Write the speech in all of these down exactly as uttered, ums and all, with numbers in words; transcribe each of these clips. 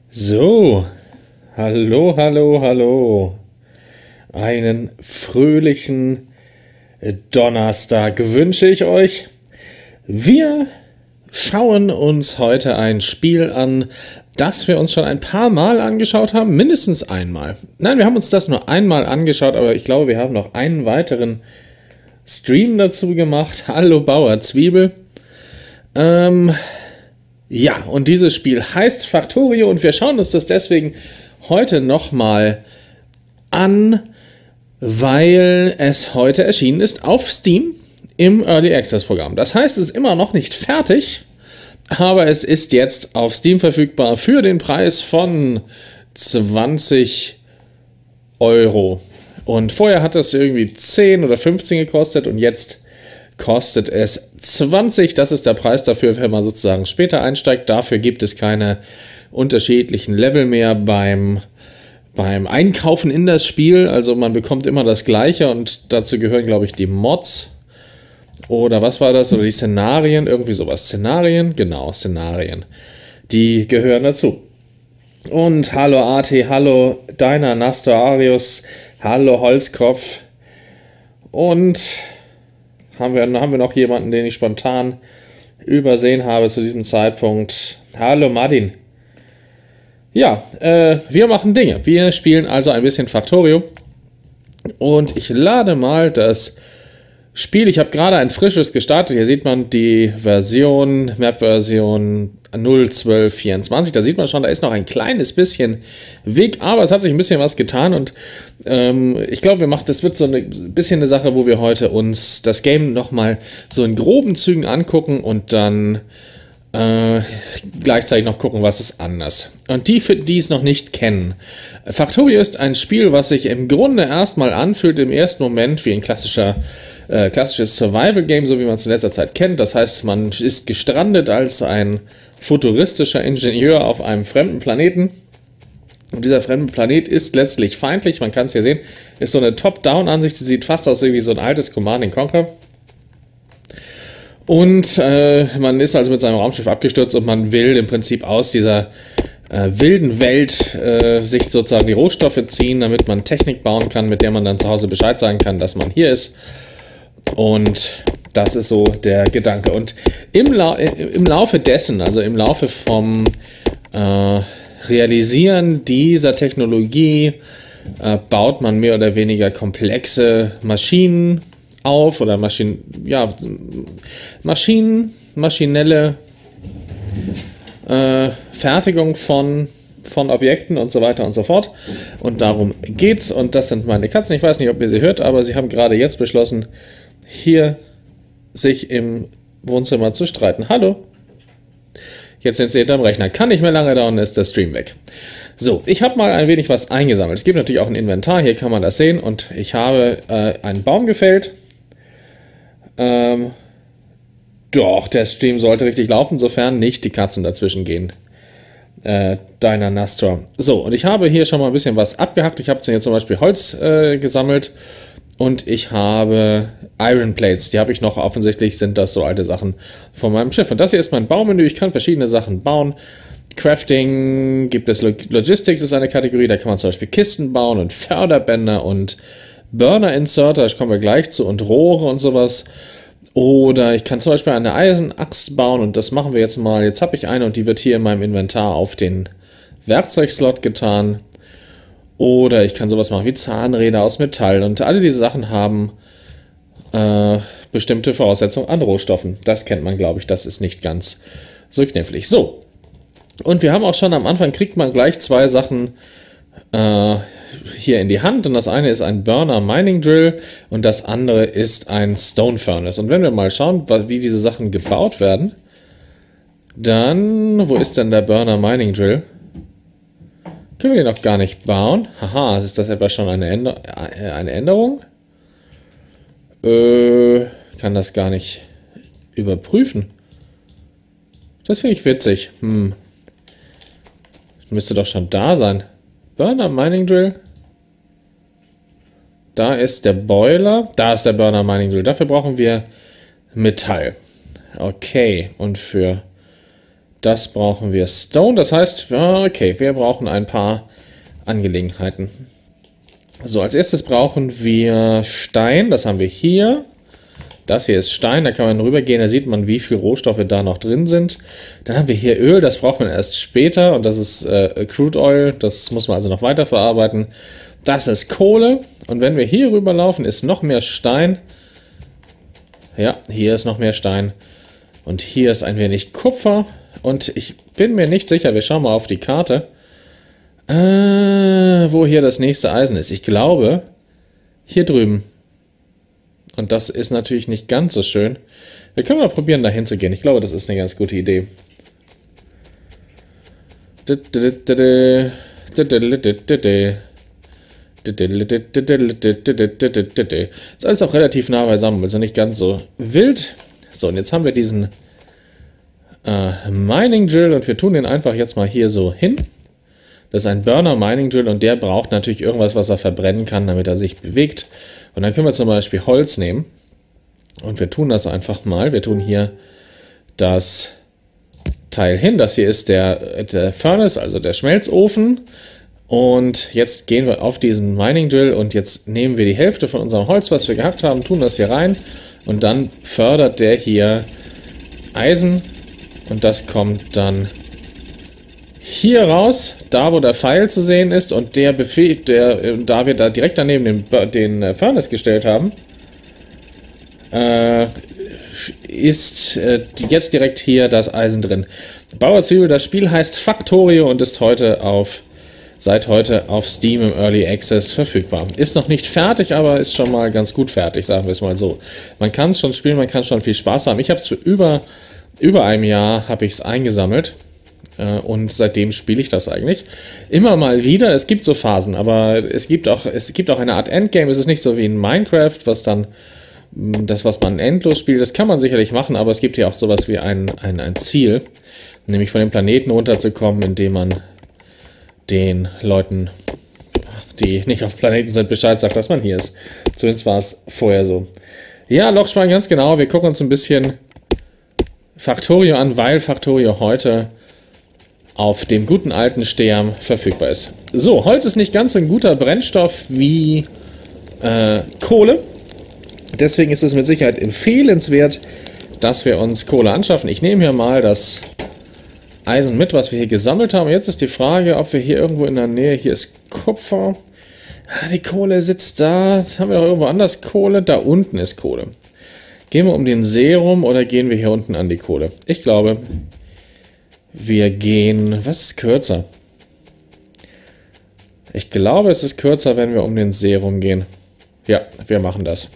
So, hallo, hallo, hallo. Einen fröhlichen Donnerstag wünsche ich euch. Wir schauen uns heute ein Spiel an, das wir uns schon ein paar Mal angeschaut haben, mindestens einmal. Nein, wir haben uns das nur einmal angeschaut, aber ich glaube, wir haben noch einen weiteren Stream dazu gemacht. Hallo Bauer Zwiebel. Ähm... Ja, und dieses Spiel heißt Factorio und wir schauen uns das deswegen heute nochmal an, weil es heute erschienen ist auf Steam im Early Access Programm. Das heißt, es ist immer noch nicht fertig, aber es ist jetzt auf Steam verfügbar für den Preis von zwanzig Euro. Und vorher hat das irgendwie zehn oder fünfzehn gekostet und jetzt kostet es zwanzig. Das ist der Preis dafür, wenn man sozusagen später einsteigt. Dafür gibt es keine unterschiedlichen Level mehr beim, beim Einkaufen in das Spiel. Also man bekommt immer das Gleiche und dazu gehören, glaube ich, die Mods. Oder was war das? Oder die Szenarien, irgendwie sowas. Szenarien? Genau, Szenarien. Die gehören dazu. Und hallo A T, hallo Deiner Nastorius, hallo Holzkopf. Und Haben wir, haben wir noch jemanden, den ich spontan übersehen habe zu diesem Zeitpunkt. Hallo Martin. Ja, äh, wir machen Dinge. Wir spielen also ein bisschen Factorio. Und ich lade mal das Spiel. Ich habe gerade ein frisches gestartet. Hier sieht man die Version, Map-Version null zwölf vierundzwanzig. Da sieht man schon, da ist noch ein kleines bisschen Weg, aber es hat sich ein bisschen was getan und ähm, ich glaube, wir machen, das wird so ein bisschen eine Sache, wo wir heute uns das Game nochmal so in groben Zügen angucken und dann äh, gleichzeitig noch gucken, was ist anders. Und die, für die es noch nicht kennen. Factorio ist ein Spiel, was sich im Grunde erstmal anfühlt im ersten Moment wie ein klassischer Äh, klassisches Survival-Game, so wie man es in letzter Zeit kennt. Das heißt, man ist gestrandet als ein futuristischer Ingenieur auf einem fremden Planeten. Und dieser fremde Planet ist letztlich feindlich. Man kann es hier sehen. Ist so eine Top-Down-Ansicht. Sie sieht fast aus wie so ein altes Command and Conquer. Und äh, man ist also mit seinem Raumschiff abgestürzt und man will im Prinzip aus dieser äh, wilden Welt äh, sich sozusagen die Rohstoffe ziehen, damit man Technik bauen kann, mit der man dann zu Hause Bescheid sagen kann, dass man hier ist. Und das ist so der Gedanke. Und im, La im Laufe dessen, also im Laufe vom äh, Realisieren dieser Technologie, äh, baut man mehr oder weniger komplexe Maschinen auf oder Maschinen, ja, Maschinen, maschinelle äh, Fertigung von, von Objekten und so weiter und so fort. Und darum geht's. Und das sind meine Katzen. Ich weiß nicht, ob ihr sie hört, aber sie haben gerade jetzt beschlossen, hier sich im Wohnzimmer zu streiten. Hallo. Jetzt sind sie hinterm Rechner. Kann nicht mehr lange dauern, ist der Stream weg. So, ich habe mal ein wenig was eingesammelt. Es gibt natürlich auch ein Inventar, hier kann man das sehen. Und ich habe äh, einen Baum gefällt. Ähm, doch, der Stream sollte richtig laufen, sofern nicht die Katzen dazwischen gehen. Äh, Deiner Nastor. So, und ich habe hier schon mal ein bisschen was abgehackt. Ich habe hier zum Beispiel Holz äh, gesammelt. Und ich habe Iron Plates, die habe ich noch, offensichtlich sind das so alte Sachen von meinem Schiff. Und das hier ist mein Baumenü, ich kann verschiedene Sachen bauen. Crafting gibt es, Logistics ist eine Kategorie, da kann man zum Beispiel Kisten bauen und Förderbänder und Burner-Inserter, da kommen wir gleich zu, und Rohre und sowas. Oder ich kann zum Beispiel eine Eisenaxt bauen und das machen wir jetzt mal. Jetzt habe ich eine und die wird hier in meinem Inventar auf den Werkzeugslot getan. Oder ich kann sowas machen wie Zahnräder aus Metall. Und alle diese Sachen haben äh, bestimmte Voraussetzungen an Rohstoffen. Das kennt man, glaube ich. Das ist nicht ganz so knifflig. So. Und wir haben auch schon am Anfang, kriegt man gleich zwei Sachen äh, hier in die Hand. Und das eine ist ein Burner Mining Drill und das andere ist ein Stone Furnace. Und wenn wir mal schauen, wie diese Sachen gebaut werden, dann, wo ist denn der Burner Mining Drill? Können wir den noch gar nicht bauen? Haha, ist das etwa schon eine, Änder eine Änderung? Äh, kann das gar nicht überprüfen. Das finde ich witzig. Hm. Müsste doch schon da sein. Burner Mining Drill. Da ist der Boiler. Da ist der Burner Mining Drill. Dafür brauchen wir Metall. Okay, und für Das brauchen wir Stone. Das heißt, okay, wir brauchen ein paar Angelegenheiten. So, als erstes brauchen wir Stein. Das haben wir hier. Das hier ist Stein, da kann man rübergehen, da sieht man, wie viele Rohstoffe da noch drin sind. Dann haben wir hier Öl, das braucht man erst später und das ist äh, Crude Oil, das muss man also noch weiterverarbeiten. Das ist Kohle und wenn wir hier rüberlaufen, ist noch mehr Stein. Ja, hier ist noch mehr Stein und hier ist ein wenig Kupfer und ich bin mir nicht sicher, wir schauen mal auf die Karte, äh, wo hier das nächste Eisen ist. Ich glaube, hier drüben. Und das ist natürlich nicht ganz so schön. Wir können mal probieren, da hinzugehen. Ich glaube, das ist eine ganz gute Idee. Ist alles auch relativ nah beisammen, also nicht ganz so wild. So, und jetzt haben wir diesen äh, Mining Drill und wir tun den einfach jetzt mal hier so hin. Das ist ein Burner Mining Drill und der braucht natürlich irgendwas, was er verbrennen kann, damit er sich bewegt. Und dann können wir zum Beispiel Holz nehmen und wir tun das einfach mal. Wir tun hier das Teil hin. Das hier ist der, der Furnace, also der Schmelzofen. Und jetzt gehen wir auf diesen Mining Drill und jetzt nehmen wir die Hälfte von unserem Holz, was wir gehackt haben, tun das hier rein. Und dann fördert der hier Eisen und das kommt dann hier raus, da wo der Pfeil zu sehen ist und der Befehl, der, da wir da direkt daneben den, den Furnace gestellt haben, äh, ist äh, jetzt direkt hier das Eisen drin. Bauerzwiebel, das Spiel heißt Factorio und ist heute auf, seit heute auf Steam im Early Access verfügbar. Ist noch nicht fertig, aber ist schon mal ganz gut fertig, sagen wir es mal so. Man kann es schon spielen, man kann schon viel Spaß haben. Ich habe es für über, über einem Jahr habe ich es eingesammelt. Und seitdem spiele ich das eigentlich. Immer mal wieder, es gibt so Phasen, aber es gibt auch, es gibt auch eine Art Endgame. Es ist nicht so wie in Minecraft, was dann das, was man endlos spielt, das kann man sicherlich machen, aber es gibt ja auch sowas wie ein, ein, ein Ziel, nämlich von dem Planeten runterzukommen, indem man den Leuten, die nicht auf Planeten sind, Bescheid sagt, dass man hier ist. Zumindest war es vorher so. Ja, Lochspan, ganz genau. Wir gucken uns ein bisschen Factorio an, weil Factorio heute auf dem guten alten Stern verfügbar ist. So, Holz ist nicht ganz so ein guter Brennstoff wie äh, Kohle. Deswegen ist es mit Sicherheit empfehlenswert, dass wir uns Kohle anschaffen. Ich nehme hier mal das Eisen mit, was wir hier gesammelt haben. Jetzt ist die Frage, ob wir hier irgendwo in der Nähe, hier ist Kupfer. Ah, die Kohle sitzt da. Jetzt haben wir doch irgendwo anders Kohle. Da unten ist Kohle. Gehen wir um den See rum oder gehen wir hier unten an die Kohle? Ich glaube, wir gehen... Was ist kürzer? Ich glaube, es ist kürzer, wenn wir um den See rumgehen. Ja, wir machen das.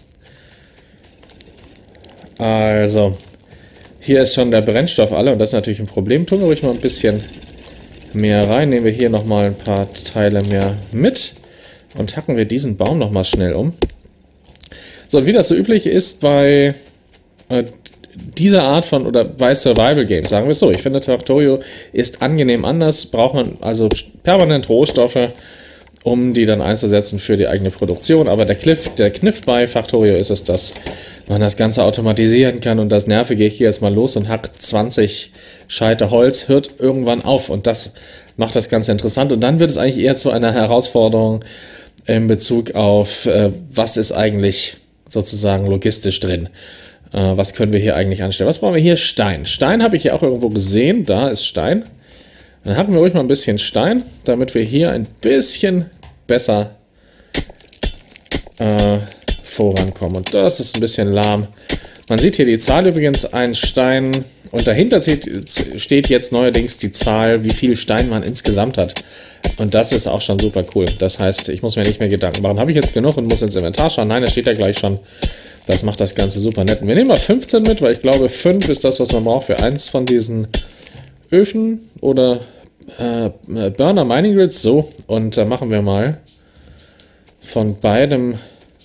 Also, hier ist schon der Brennstoff alle und das ist natürlich ein Problem. Tun wir ruhig mal ein bisschen mehr rein. Nehmen wir hier nochmal ein paar Teile mehr mit und hacken wir diesen Baum nochmal schnell um. So, und wie das so üblich ist bei äh, dieser Art von, oder bei Survival Games, sagen wir es so, ich finde Factorio ist angenehm anders, braucht man also permanent Rohstoffe, um die dann einzusetzen für die eigene Produktion, aber der Kniff, der Kniff bei Factorio ist es, dass man das Ganze automatisieren kann und das Nervige, ich gehe jetzt mal los und hack zwanzig Scheite Holz, hört irgendwann auf und das macht das Ganze interessant und dann wird es eigentlich eher zu einer Herausforderung in Bezug auf, äh, was ist eigentlich sozusagen logistisch drin. Äh, was können wir hier eigentlich anstellen? Was brauchen wir hier? Stein. Stein habe ich hier auch irgendwo gesehen. Da ist Stein. Dann hacken wir ruhig mal ein bisschen Stein, damit wir hier ein bisschen besser äh, vorankommen. Und das ist ein bisschen lahm. Man sieht hier die Zahl übrigens, ein Stein. Und dahinter steht jetzt neuerdings die Zahl, wie viel Stein man insgesamt hat. Und das ist auch schon super cool. Das heißt, ich muss mir nicht mehr Gedanken machen. Habe ich jetzt genug und muss ins Inventar schauen? Nein, das steht ja gleich schon. Das macht das Ganze super nett. Und wir nehmen mal fünfzehn mit, weil ich glaube, fünf ist das, was man braucht für eins von diesen Öfen oder äh, Burner Mining Grills. So, und da äh, machen wir mal von beidem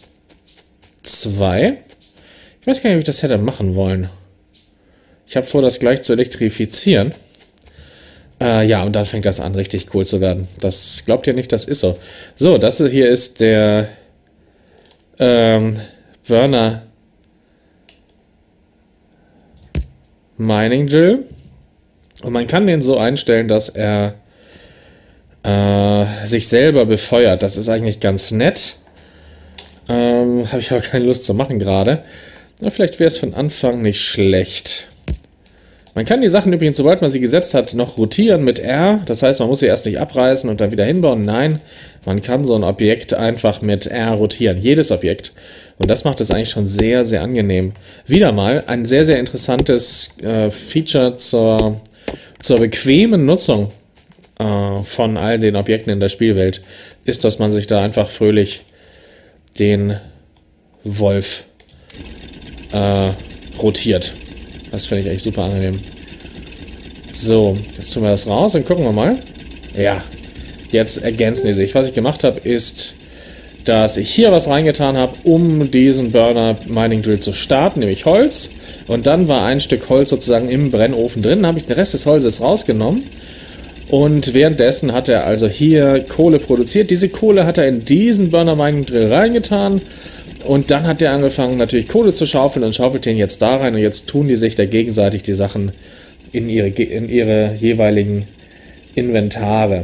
zwei. Ich weiß gar nicht, ob ich das hätte machen wollen. Ich habe vor, das gleich zu elektrifizieren. Äh, ja, und dann fängt das an, richtig cool zu werden. Das glaubt ihr nicht, das ist so. So, das hier ist der ähm, Burner Mining Drill. Und man kann den so einstellen, dass er äh, sich selber befeuert. Das ist eigentlich ganz nett. Ähm, habe ich aber keine Lust zu machen gerade. Na, vielleicht wäre es von Anfang nicht schlecht. Man kann die Sachen übrigens, sobald man sie gesetzt hat, noch rotieren mit R. Das heißt, man muss sie erst nicht abreißen und dann wieder hinbauen. Nein, man kann so ein Objekt einfach mit R rotieren. Jedes Objekt. Und das macht es eigentlich schon sehr, sehr angenehm. Wieder mal ein sehr, sehr interessantes äh, Feature zur, zur bequemen Nutzung äh, von all den Objekten in der Spielwelt ist, dass man sich da einfach fröhlich den Wolf äh, rotiert. Das finde ich echt super angenehm. So, jetzt tun wir das raus und gucken wir mal. Ja, jetzt ergänzen die sich. Was ich gemacht habe, ist, dass ich hier was reingetan habe, um diesen Burner Mining Drill zu starten, nämlich Holz. Und dann war ein Stück Holz sozusagen im Brennofen drin. Dann habe ich den Rest des Holzes rausgenommen. Und währenddessen hat er also hier Kohle produziert. Diese Kohle hat er in diesen Burner Mining Drill reingetan. Und dann hat er angefangen, natürlich Kohle zu schaufeln und schaufelt den jetzt da rein. Und jetzt tun die sich da gegenseitig die Sachen in ihre, in ihre jeweiligen Inventare.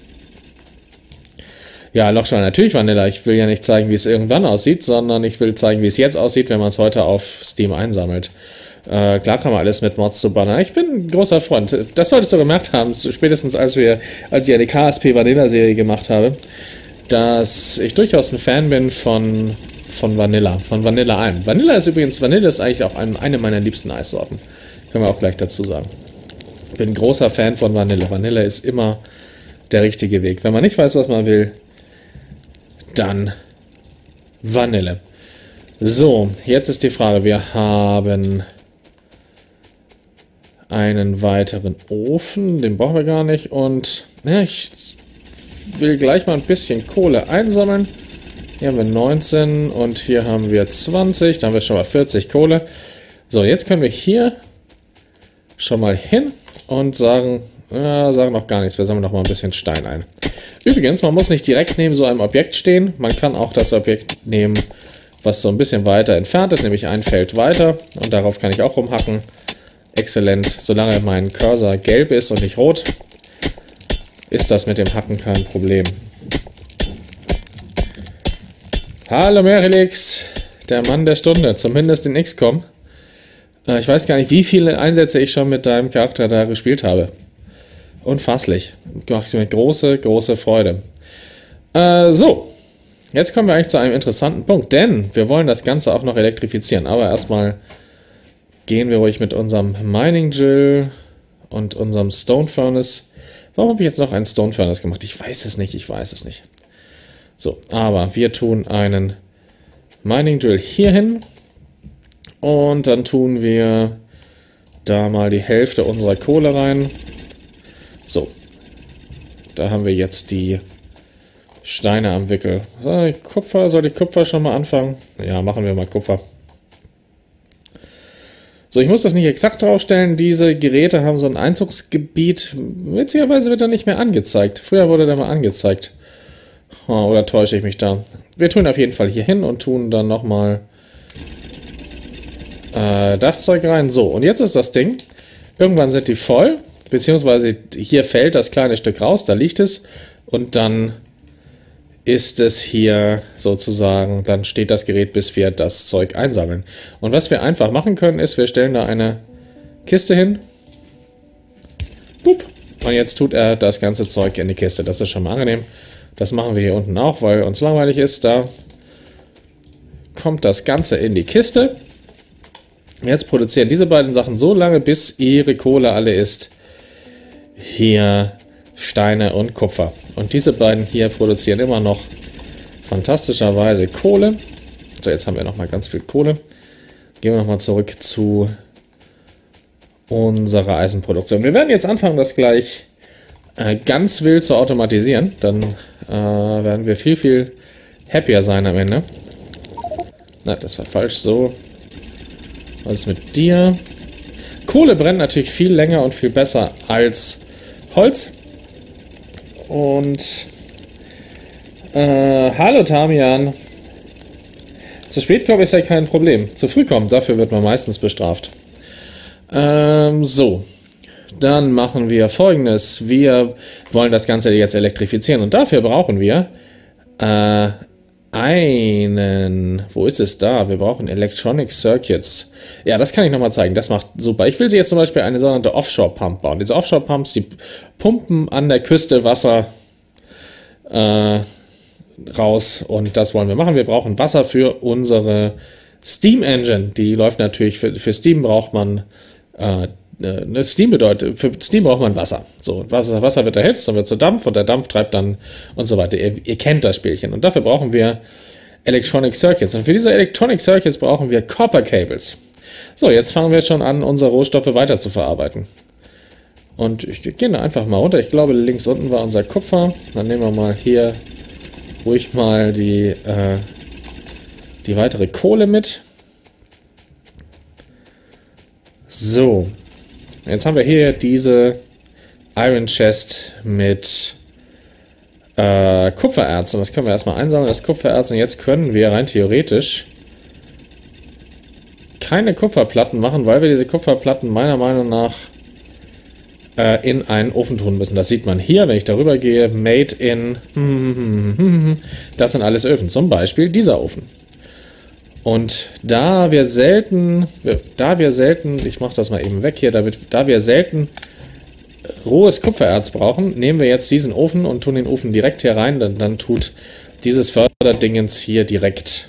Ja, Lochstein, natürlich Vanilla. Ich will ja nicht zeigen, wie es irgendwann aussieht, sondern ich will zeigen, wie es jetzt aussieht, wenn man es heute auf Steam einsammelt. Äh, klar kann man alles mit Mods zu bannern. Ich bin ein großer Freund. Das solltest du gemerkt haben, spätestens als wir, als ich eine K S P Vanilla Serie gemacht habe, dass ich durchaus ein Fan bin von, von Vanilla, von Vanilla Alm. Vanilla ist übrigens, Vanilla ist eigentlich auch ein, eine meiner liebsten Eissorten. Können wir auch gleich dazu sagen. Ich bin ein großer Fan von Vanille. Vanille ist immer der richtige Weg. Wenn man nicht weiß, was man will, dann Vanille. So, jetzt ist die Frage, wir haben einen weiteren Ofen, den brauchen wir gar nicht. Und ja, ich will gleich mal ein bisschen Kohle einsammeln. Hier haben wir neunzehn und hier haben wir zwanzig, da haben wir schon mal vierzig Kohle. So, jetzt können wir hier schon mal hin und sagen, ja, sagen noch gar nichts, wir sammeln noch mal ein bisschen Stein ein. Übrigens, man muss nicht direkt neben so einem Objekt stehen, man kann auch das Objekt nehmen, was so ein bisschen weiter entfernt ist, nämlich ein Feld weiter, und darauf kann ich auch rumhacken. Exzellent, solange mein Cursor gelb ist und nicht rot, ist das mit dem Hacken kein Problem. Hallo Merilix, der Mann der Stunde, zumindest in X COM. Äh, ich weiß gar nicht, wie viele Einsätze ich schon mit deinem Charakter da gespielt habe. Unfasslich. Macht mir große, große Freude. Äh, so. Jetzt kommen wir eigentlich zu einem interessanten Punkt, denn wir wollen das Ganze auch noch elektrifizieren. Aber erstmal gehen wir ruhig mit unserem Mining Drill und unserem Stone Furnace. Warum habe ich jetzt noch einen Stone Furnace gemacht? Ich weiß es nicht, ich weiß es nicht. So, aber wir tun einen Mining Drill hier hin. Und dann tun wir da mal die Hälfte unserer Kohle rein. So, da haben wir jetzt die Steine am Wickel. So, Kupfer, soll ich Kupfer schon mal anfangen? Ja, machen wir mal Kupfer. So, ich muss das nicht exakt draufstellen. Diese Geräte haben so ein Einzugsgebiet. Witzigerweise wird er nicht mehr angezeigt. Früher wurde der mal angezeigt. Oh, oder täusche ich mich da? Wir tun auf jeden Fall hier hin und tun dann nochmal äh, das Zeug rein. So, und jetzt ist das Ding. Irgendwann sind die voll. Beziehungsweise hier fällt das kleine Stück raus. Da liegt es. Und dann ist es hier sozusagen, dann steht das Gerät, bis wir das Zeug einsammeln. Und was wir einfach machen können, ist, wir stellen da eine Kiste hin. Boop. Und jetzt tut er das ganze Zeug in die Kiste. Das ist schon mal angenehm. Das machen wir hier unten auch, weil uns langweilig ist. Da kommt das Ganze in die Kiste. Jetzt produzieren diese beiden Sachen so lange, bis ihre Kohle alle ist. Hier Steine und Kupfer. Und diese beiden hier produzieren immer noch fantastischerweise Kohle. So, jetzt haben wir noch mal ganz viel Kohle. Gehen wir noch mal zurück zu unserer Eisenproduktion. Wir werden jetzt anfangen, das gleich äh, ganz wild zu automatisieren. Dann äh, werden wir viel, viel happier sein am Ende. Na, das war falsch. So. Was ist mit dir? Kohle brennt natürlich viel länger und viel besser als Holz. Und äh, hallo Tamian. Zu spät kommen ist ja kein Problem. Zu früh kommen, dafür wird man meistens bestraft. Ähm, so. dann machen wir Folgendes. Wir wollen das Ganze jetzt elektrifizieren und dafür brauchen wir äh, einen, wo ist es da? Wir brauchen Electronic Circuits. Ja, das kann ich nochmal zeigen. Das macht super. Ich will jetzt zum Beispiel eine sogenannte Offshore-Pump bauen. Diese Offshore-Pumps, die pumpen an der Küste Wasser äh, raus und das wollen wir machen. Wir brauchen Wasser für unsere Steam Engine. Die läuft natürlich, für, für Steam braucht man äh, Ne, Steam bedeutet, für Steam braucht man Wasser. So, Wasser, Wasser wird erhitzt und wird zu Dampf und der Dampf treibt dann und so weiter. Ihr, ihr kennt das Spielchen. Und dafür brauchen wir Electronic Circuits. Und für diese Electronic Circuits brauchen wir Copper Cables. So, jetzt fangen wir schon an, unsere Rohstoffe weiter zu verarbeiten. Und ich gehe da einfach mal runter. Ich glaube, links unten war unser Kupfer. Dann nehmen wir mal hier ruhig mal die, äh, die weitere Kohle mit. So. Jetzt haben wir hier diese Iron Chest mit äh, Kupfererz. Und das können wir erstmal einsammeln, das Kupfererz. Und jetzt können wir rein theoretisch keine Kupferplatten machen, weil wir diese Kupferplatten meiner Meinung nach äh, in einen Ofen tun müssen. Das sieht man hier, wenn ich darüber gehe. Made in... Das sind alles Öfen. Zum Beispiel dieser Ofen. Und da wir selten, da wir selten, ich mache das mal eben weg hier, damit, da wir selten rohes Kupfererz brauchen, nehmen wir jetzt diesen Ofen und tun den Ofen direkt hier rein, dann, dann tut dieses Förderdingens hier direkt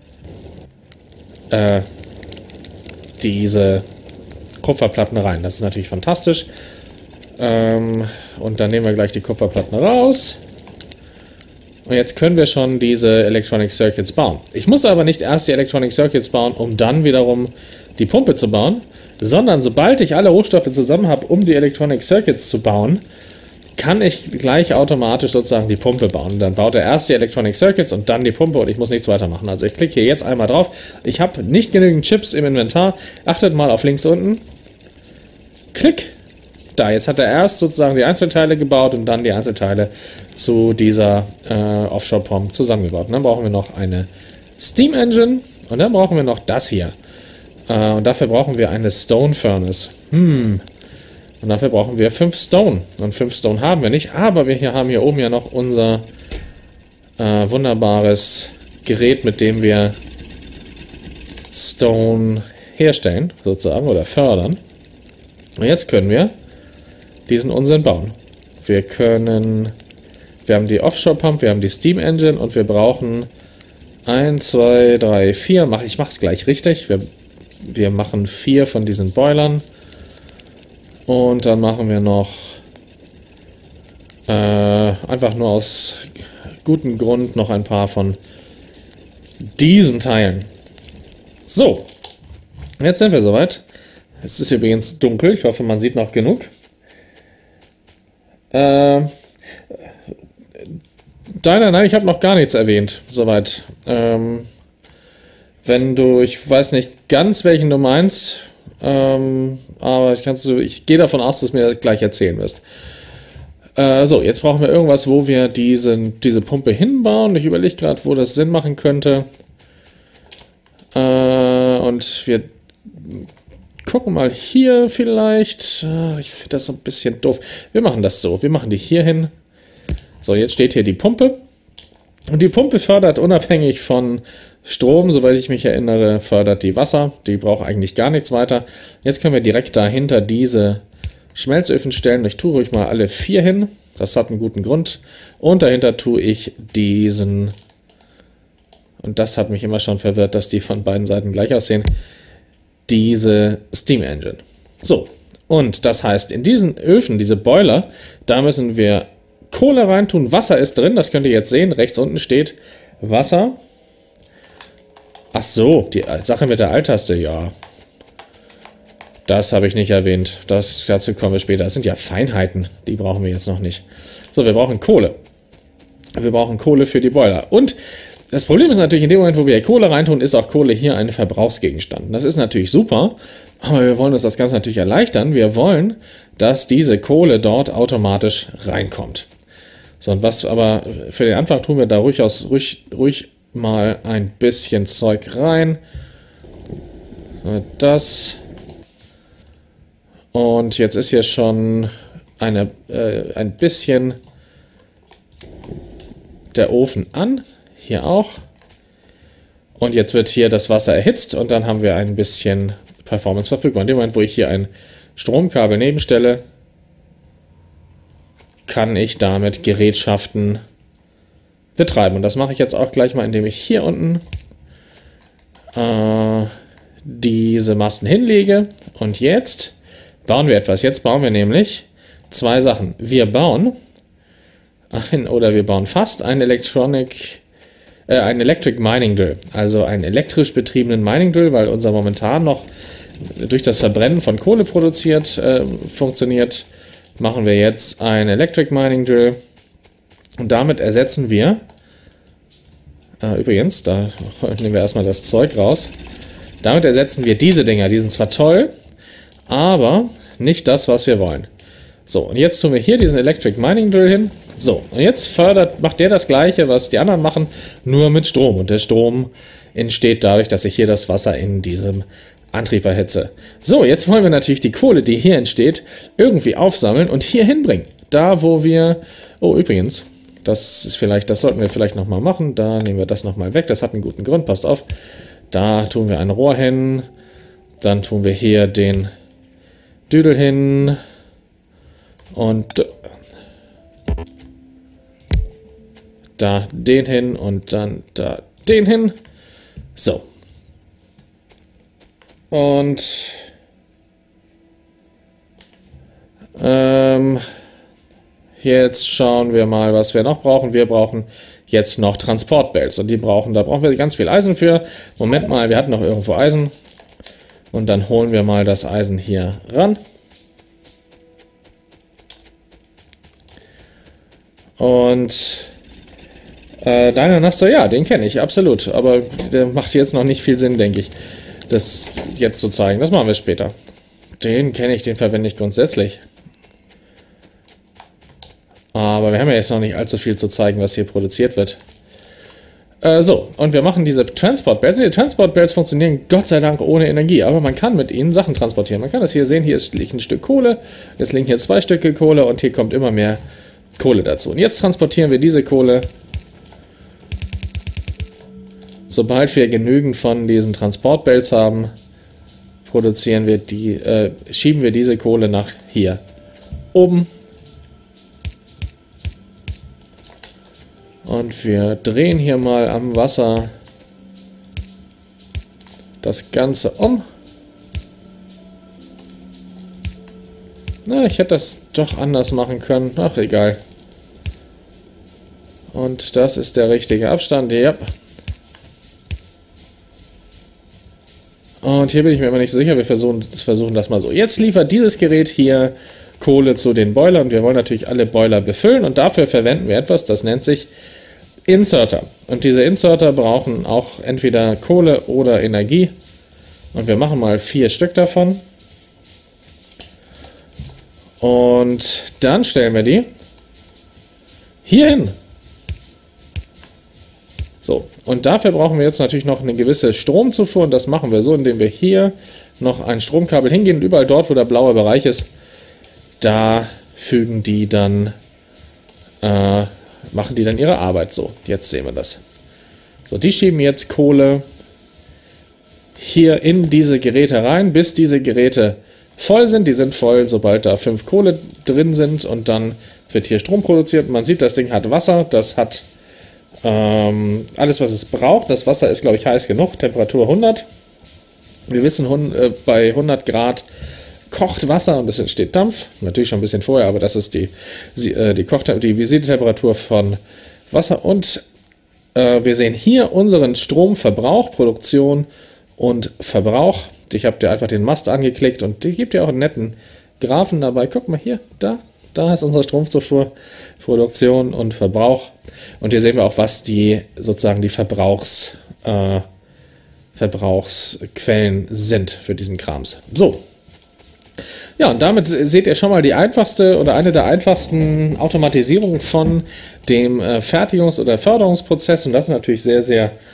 äh, diese Kupferplatten rein. Das ist natürlich fantastisch. Ähm, und dann nehmen wir gleich die Kupferplatten raus. Und jetzt können wir schon diese Electronic Circuits bauen. Ich muss aber nicht erst die Electronic Circuits bauen, um dann wiederum die Pumpe zu bauen, sondern sobald ich alle Rohstoffe zusammen habe, um die Electronic Circuits zu bauen, kann ich gleich automatisch sozusagen die Pumpe bauen. Dann baut er erst die Electronic Circuits und dann die Pumpe und ich muss nichts weitermachen. Also ich klicke hier jetzt einmal drauf. Ich habe nicht genügend Chips im Inventar. Achtet mal auf links unten. Klick. Da, jetzt hat er erst sozusagen die Einzelteile gebaut und dann die Einzelteile zu dieser äh, Offshore-Pump zusammengebaut. Und dann brauchen wir noch eine Steam Engine und dann brauchen wir noch das hier. Äh, und dafür brauchen wir eine Stone Furnace. Hm. Und dafür brauchen wir fünf Stone. Und fünf Stone haben wir nicht, aber wir hier haben hier oben ja noch unser äh, wunderbares Gerät, mit dem wir Stone herstellen, sozusagen, oder fördern. Und jetzt können wir diesen Unsinn bauen. Wir können, wir haben die Offshore Pump, wir haben die Steam Engine und wir brauchen eins, zwei, drei, vier, mach, ich mache es gleich richtig, wir, wir machen vier von diesen Boilern und dann machen wir noch äh, einfach nur aus gutem Grund noch ein paar von diesen Teilen. So, jetzt sind wir soweit. Es ist übrigens dunkel, ich hoffe, man sieht noch genug. Äh, Deiner, nein, ich habe noch gar nichts erwähnt, soweit. Ähm, wenn du, ich weiß nicht ganz, welchen du meinst, ähm, aber ich, kannst du, ich gehe davon aus, dass du mir das gleich erzählen wirst. Äh, so, jetzt brauchen wir irgendwas, wo wir diese, diese Pumpe hinbauen. Ich überlege gerade, wo das Sinn machen könnte. Äh, und wir gucken mal hier vielleicht. Ich finde das so ein bisschen doof. Wir machen das so. Wir machen die hier hin. So, jetzt steht hier die Pumpe. Und die Pumpe fördert unabhängig von Strom, soweit ich mich erinnere, fördert die Wasser. Die braucht eigentlich gar nichts weiter. Jetzt können wir direkt dahinter diese Schmelzöfen stellen. Ich tue ruhig mal alle vier hin. Das hat einen guten Grund. Und dahinter tue ich diesen. Und das hat mich immer schon verwirrt, dass die von beiden Seiten gleich aussehen. Diese Steam Engine. So, und das heißt, in diesen Öfen, diese Boiler, da müssen wir Kohle reintun. Wasser ist drin, das könnt ihr jetzt sehen. Rechts unten steht Wasser. Ach so, die Sache mit der Alt-Taste, ja. Das habe ich nicht erwähnt. Das, dazu kommen wir später. Das sind ja Feinheiten, die brauchen wir jetzt noch nicht. So, wir brauchen Kohle. Wir brauchen Kohle für die Boiler. Und das Problem ist natürlich, in dem Moment, wo wir Kohle reintun, ist auch Kohle hier ein Verbrauchsgegenstand. Das ist natürlich super, aber wir wollen uns das Ganze natürlich erleichtern. Wir wollen, dass diese Kohle dort automatisch reinkommt. So, und was aber für den Anfang tun wir da ruhig, aus, ruhig, ruhig mal ein bisschen Zeug rein. Das. Und jetzt ist hier schon eine, äh, ein bisschen der Ofen an. Hier auch. Und jetzt wird hier das Wasser erhitzt und dann haben wir ein bisschen Performance verfügbar. In dem Moment, wo ich hier ein Stromkabel nebenstelle, kann ich damit Gerätschaften betreiben. Und das mache ich jetzt auch gleich mal, indem ich hier unten äh, diese Masten hinlege. Und jetzt bauen wir etwas. Jetzt bauen wir nämlich zwei Sachen. Wir bauen ein, oder wir bauen fast ein Electronic, äh, ein Electric Mining Drill. Also einen elektrisch betriebenen Mining Drill, weil unser momentan noch durch das Verbrennen von Kohle produziert äh, funktioniert. Machen wir jetzt ein Electric Mining Drill und damit ersetzen wir, äh, übrigens, da nehmen wir erstmal das Zeug raus, damit ersetzen wir diese Dinger, die sind zwar toll, aber nicht das, was wir wollen. So, und jetzt tun wir hier diesen Electric Mining Drill hin. So, und jetzt fördert, macht der das gleiche, was die anderen machen, nur mit Strom. Und der Strom entsteht dadurch, dass ich hier das Wasser in diesem Antrieb erhitze. So, jetzt wollen wir natürlich die Kohle, die hier entsteht, irgendwie aufsammeln und hier hinbringen. Da, wo wir... Oh, übrigens, das ist vielleicht, das sollten wir vielleicht nochmal machen. Da nehmen wir das nochmal weg. Das hat einen guten Grund, passt auf. Da tun wir ein Rohr hin. Dann tun wir hier den Düdel hin. Und da den hin und dann da den hin. So. Und ähm, jetzt schauen wir mal, was wir noch brauchen. Wir brauchen jetzt noch Transportbelts und die brauchen, da brauchen wir ganz viel Eisen für. Moment mal, wir hatten noch irgendwo Eisen und dann holen wir mal das Eisen hier ran. Und äh, Deiner Nastor, ja, den kenne ich, absolut, aber der macht jetzt noch nicht viel Sinn, denke ich, das jetzt zu zeigen. Das machen wir später. Den kenne ich, den verwende ich grundsätzlich. Aber wir haben ja jetzt noch nicht allzu viel zu zeigen, was hier produziert wird. Äh, so, und wir machen diese Transport-Bells. Die Transport-Bells funktionieren Gott sei Dank ohne Energie, aber man kann mit ihnen Sachen transportieren. Man kann das hier sehen, hier ist liegt ein Stück Kohle, jetzt liegen hier zwei Stücke Kohle und hier kommt immer mehr Kohle dazu. Und jetzt transportieren wir diese Kohle. Sobald wir genügend von diesen Transportbelts haben, produzieren wir die, äh, schieben wir diese Kohle nach hier oben. Und wir drehen hier mal am Wasser das Ganze um. Na, ich hätte das doch anders machen können. Ach, egal. Und das ist der richtige Abstand. Ja. Und hier bin ich mir immer nicht so sicher. Wir versuchen, versuchen das mal so. Jetzt liefert dieses Gerät hier Kohle zu den Boilern. Und wir wollen natürlich alle Boiler befüllen. Und dafür verwenden wir etwas, das nennt sich Inserter. Und diese Inserter brauchen auch entweder Kohle oder Energie. Und wir machen mal vier Stück davon. Und dann stellen wir die hier hin. So, und dafür brauchen wir jetzt natürlich noch eine gewisse Stromzufuhr. Und das machen wir so, indem wir hier noch ein Stromkabel hingehen. Und überall dort, wo der blaue Bereich ist, da fügen die dann, äh, machen die dann ihre Arbeit. So, jetzt sehen wir das. So, die schieben jetzt Kohle hier in diese Geräte rein, bis diese Geräte voll sind. Die sind voll, sobald da fünf Kohle drin sind, und dann wird hier Strom produziert. Man sieht, das Ding hat Wasser, das hat ähm, alles, was es braucht. Das Wasser ist, glaube ich, heiß genug, Temperatur hundert. Wir wissen, äh, bei hundert Grad kocht Wasser und es entsteht Dampf. Natürlich schon ein bisschen vorher, aber das ist die, die, äh, die, Koch die Visitetemperatur von Wasser. Und äh, wir sehen hier unseren Stromverbrauch, Produktion und Verbrauch. Ich habe dir einfach den Mast angeklickt und die gibt ja auch einen netten Graphen dabei. Guck mal hier, da, da ist unsere Stromzufuhr, Produktion und Verbrauch. Und hier sehen wir auch, was die sozusagen die Verbrauchs, äh, Verbrauchsquellen sind für diesen Krams. So. Ja, und damit seht ihr schon mal die einfachste oder eine der einfachsten Automatisierungen von dem äh, Fertigungs- oder Förderungsprozess. Und das ist natürlich sehr, sehr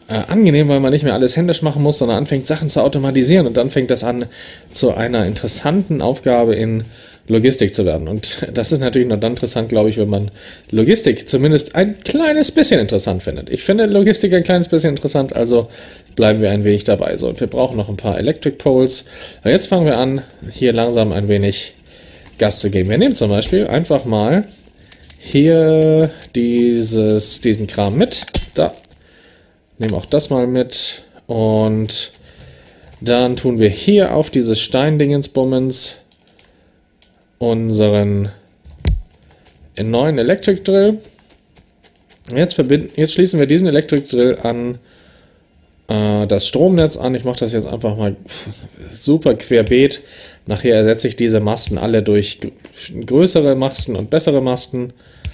äh, angenehm, weil man nicht mehr alles händisch machen muss, sondern anfängt Sachen zu automatisieren und dann fängt das an, zu einer interessanten Aufgabe in Logistik zu werden. Und das ist natürlich nur dann interessant, glaube ich, wenn man Logistik zumindest ein kleines bisschen interessant findet. Ich finde Logistik ein kleines bisschen interessant, also bleiben wir ein wenig dabei. So, und wir brauchen noch ein paar Electric Poles. Und jetzt fangen wir an, hier langsam ein wenig Gas zu geben. Wir nehmen zum Beispiel einfach mal hier dieses, diesen Kram mit. Da. Nehmen auch das mal mit. Und dann tun wir hier auf dieses Steindingensbummens unseren neuen Electric Drill. Jetzt, verbinden, jetzt schließen wir diesen Electric Drill an äh, das Stromnetz an. Ich mache das jetzt einfach mal super querbeet. Nachher ersetze ich diese Masten alle durch größere Masten und bessere Masten.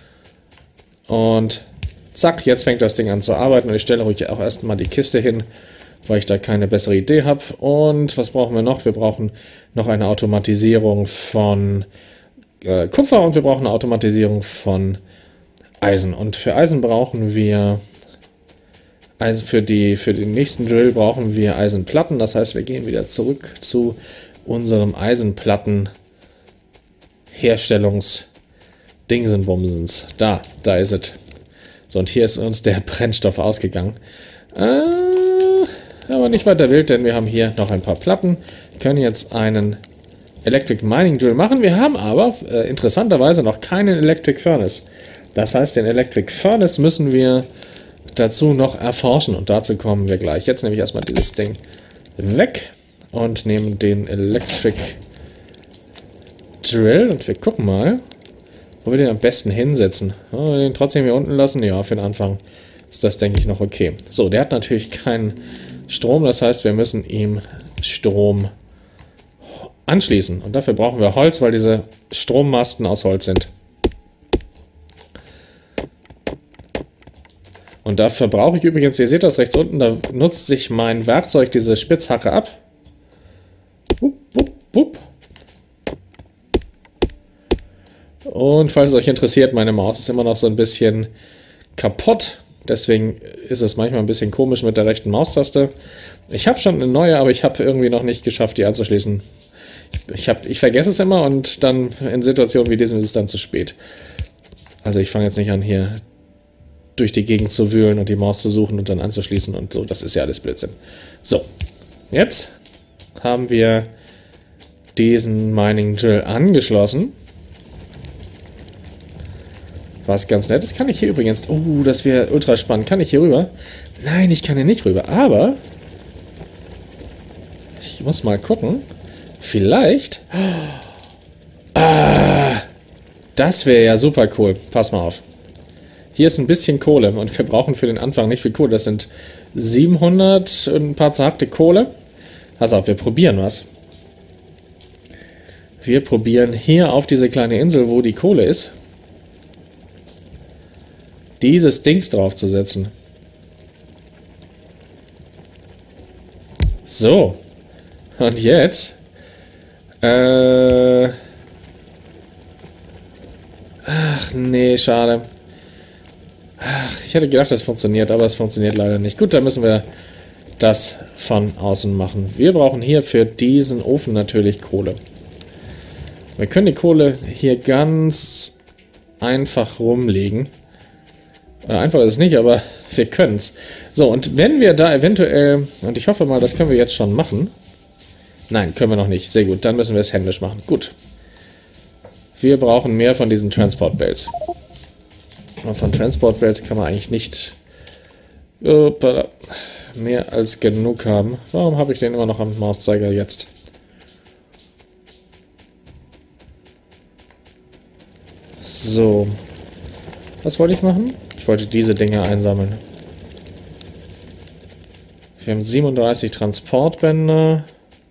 Und zack, jetzt fängt das Ding an zu arbeiten. Und ich stelle ruhig auch erstmal die Kiste hin, weil ich da keine bessere Idee habe. Und was brauchen wir noch? Wir brauchen noch eine Automatisierung von äh, Kupfer und wir brauchen eine Automatisierung von Eisen. Und für Eisen brauchen wir, Eisen für, die, für den nächsten Drill brauchen wir Eisenplatten. Das heißt, wir gehen wieder zurück zu unserem Eisenplatten-Herstellungs-Dingsenbumsens. Da, da ist es. So, und hier ist uns der Brennstoff ausgegangen. Äh, aber nicht weiter wild, denn wir haben hier noch ein paar Platten. Wir können jetzt einen Electric Mining Drill machen. Wir haben aber äh, interessanterweise noch keinen Electric Furnace. Das heißt, den Electric Furnace müssen wir dazu noch erforschen und dazu kommen wir gleich. Jetzt nehme ich erstmal dieses Ding weg und nehmen den Electric Drill und wir gucken mal, wo wir den am besten hinsetzen. Wollen wir den trotzdem hier unten lassen? Ja, für den Anfang ist das, denke ich, noch okay. So, der hat natürlich keinen Strom, das heißt, wir müssen ihm Strom anschließen. Und dafür brauchen wir Holz, weil diese Strommasten aus Holz sind. Und dafür brauche ich übrigens, ihr seht das rechts unten, da nutzt sich mein Werkzeug diese Spitzhacke ab. Wupp, wupp, wupp. Und falls es euch interessiert, meine Maus ist immer noch so ein bisschen kaputt. Deswegen ist es manchmal ein bisschen komisch mit der rechten Maustaste. Ich habe schon eine neue, aber ich habe irgendwie noch nicht geschafft, die anzuschließen. Ich, hab, ich vergesse es immer und dann in Situationen wie diesem ist es dann zu spät. Also ich fange jetzt nicht an, hier durch die Gegend zu wühlen und die Maus zu suchen und dann anzuschließen und so. Das ist ja alles Blödsinn. So, jetzt haben wir diesen Mining Drill angeschlossen. Was ganz nett ist, kann ich hier übrigens... Oh, das wäre ultra spannend. Kann ich hier rüber? Nein, ich kann hier nicht rüber. Aber ich muss mal gucken. Vielleicht... Ah, das wäre ja super cool. Pass mal auf. Hier ist ein bisschen Kohle und wir brauchen für den Anfang nicht viel Kohle. Das sind siebenhundert und ein paar zerhackte Kohle. Pass auf, wir probieren was. Wir probieren hier auf diese kleine Insel, wo die Kohle ist, dieses Dings draufzusetzen. So. Und jetzt. Äh. Ach, nee, schade. Ach, ich hätte gedacht, das funktioniert, aber es funktioniert leider nicht. Gut, dann müssen wir das von außen machen. Wir brauchen hier für diesen Ofen natürlich Kohle. Wir können die Kohle hier ganz einfach rumlegen. Einfach ist es nicht, aber wir können es. So, und wenn wir da eventuell, und ich hoffe mal, das können wir jetzt schon machen. Nein, können wir noch nicht. Sehr gut, dann müssen wir es händisch machen. Gut. Wir brauchen mehr von diesen Transport Belts. Und von Transport Belts kann man eigentlich nicht uh, mehr als genug haben. Warum habe ich den immer noch am Mauszeiger jetzt? So. Was wollte ich machen? Ich wollte diese Dinge einsammeln. Wir haben siebenunddreißig Transportbänder.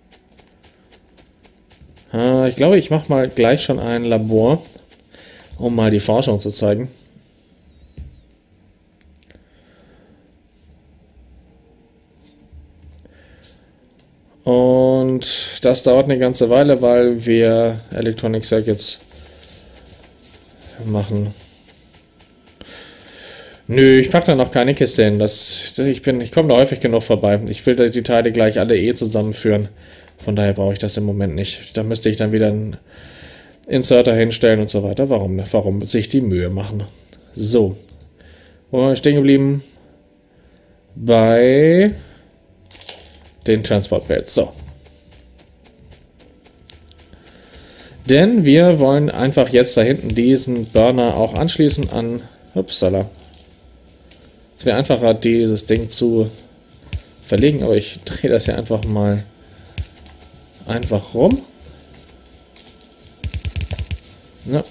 Ah, ich glaube, ich mache mal gleich schon ein Labor, um mal die Forschung zu zeigen. Und das dauert eine ganze Weile, weil wir Electronic Circuits machen. Nö, ich packe da noch keine Kiste hin. Das, ich bin, ich komme da häufig genug vorbei. Ich will die Teile gleich alle eh zusammenführen. Von daher brauche ich das im Moment nicht. Da müsste ich dann wieder einen Inserter hinstellen und so weiter. Warum, warum sich die Mühe machen? So. Wo waren wir stehen geblieben? Bei den Transport Belts. So. Denn wir wollen einfach jetzt da hinten diesen Burner auch anschließen an... Upsala. Es wäre einfacher, dieses Ding zu verlegen, aber ich drehe das hier einfach mal einfach rum. Ja.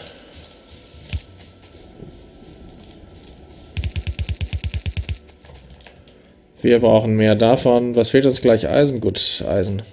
Wir brauchen mehr davon. Was fehlt uns gleich? Eisen? Gut, Eisen.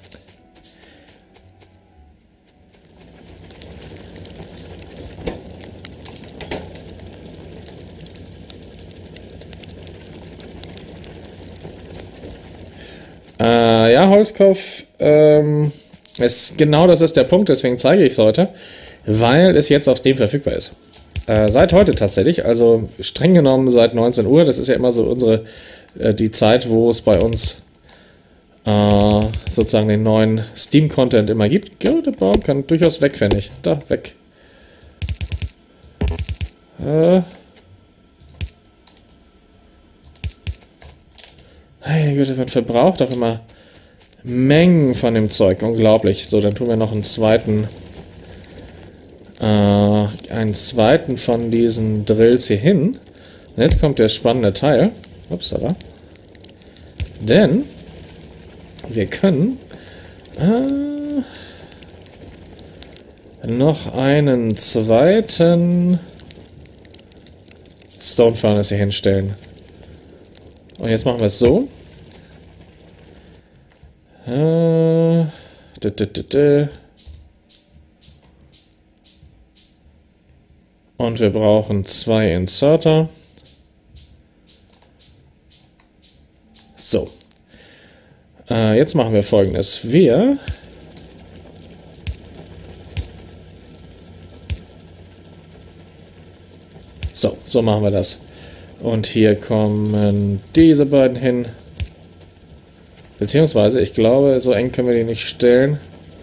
Äh, ja, Holzkauf, ähm, ist, genau das ist der Punkt, deswegen zeige ich es heute, weil es jetzt auf Steam verfügbar ist. Äh, seit heute tatsächlich, also streng genommen seit neunzehn Uhr, das ist ja immer so unsere, äh, die Zeit, wo es bei uns äh, sozusagen den neuen Steam-Content immer gibt. Ja, der Baum kann durchaus weg, finde ich. Da, weg. Äh... Meine Güte, man verbraucht auch immer Mengen von dem Zeug. Unglaublich. So, dann tun wir noch einen zweiten, äh, einen zweiten von diesen Drills hier hin. Und jetzt kommt der spannende Teil. Upsala. Denn wir können äh, noch einen zweiten Stone Furnace hier hinstellen. Und jetzt machen wir es so. Äh, d -d -d -d. Und wir brauchen zwei Inserter. So. Äh, jetzt machen wir Folgendes. Wir So, so machen wir das. Und hier kommen diese beiden hin. Beziehungsweise, ich glaube, so eng können wir die nicht stellen.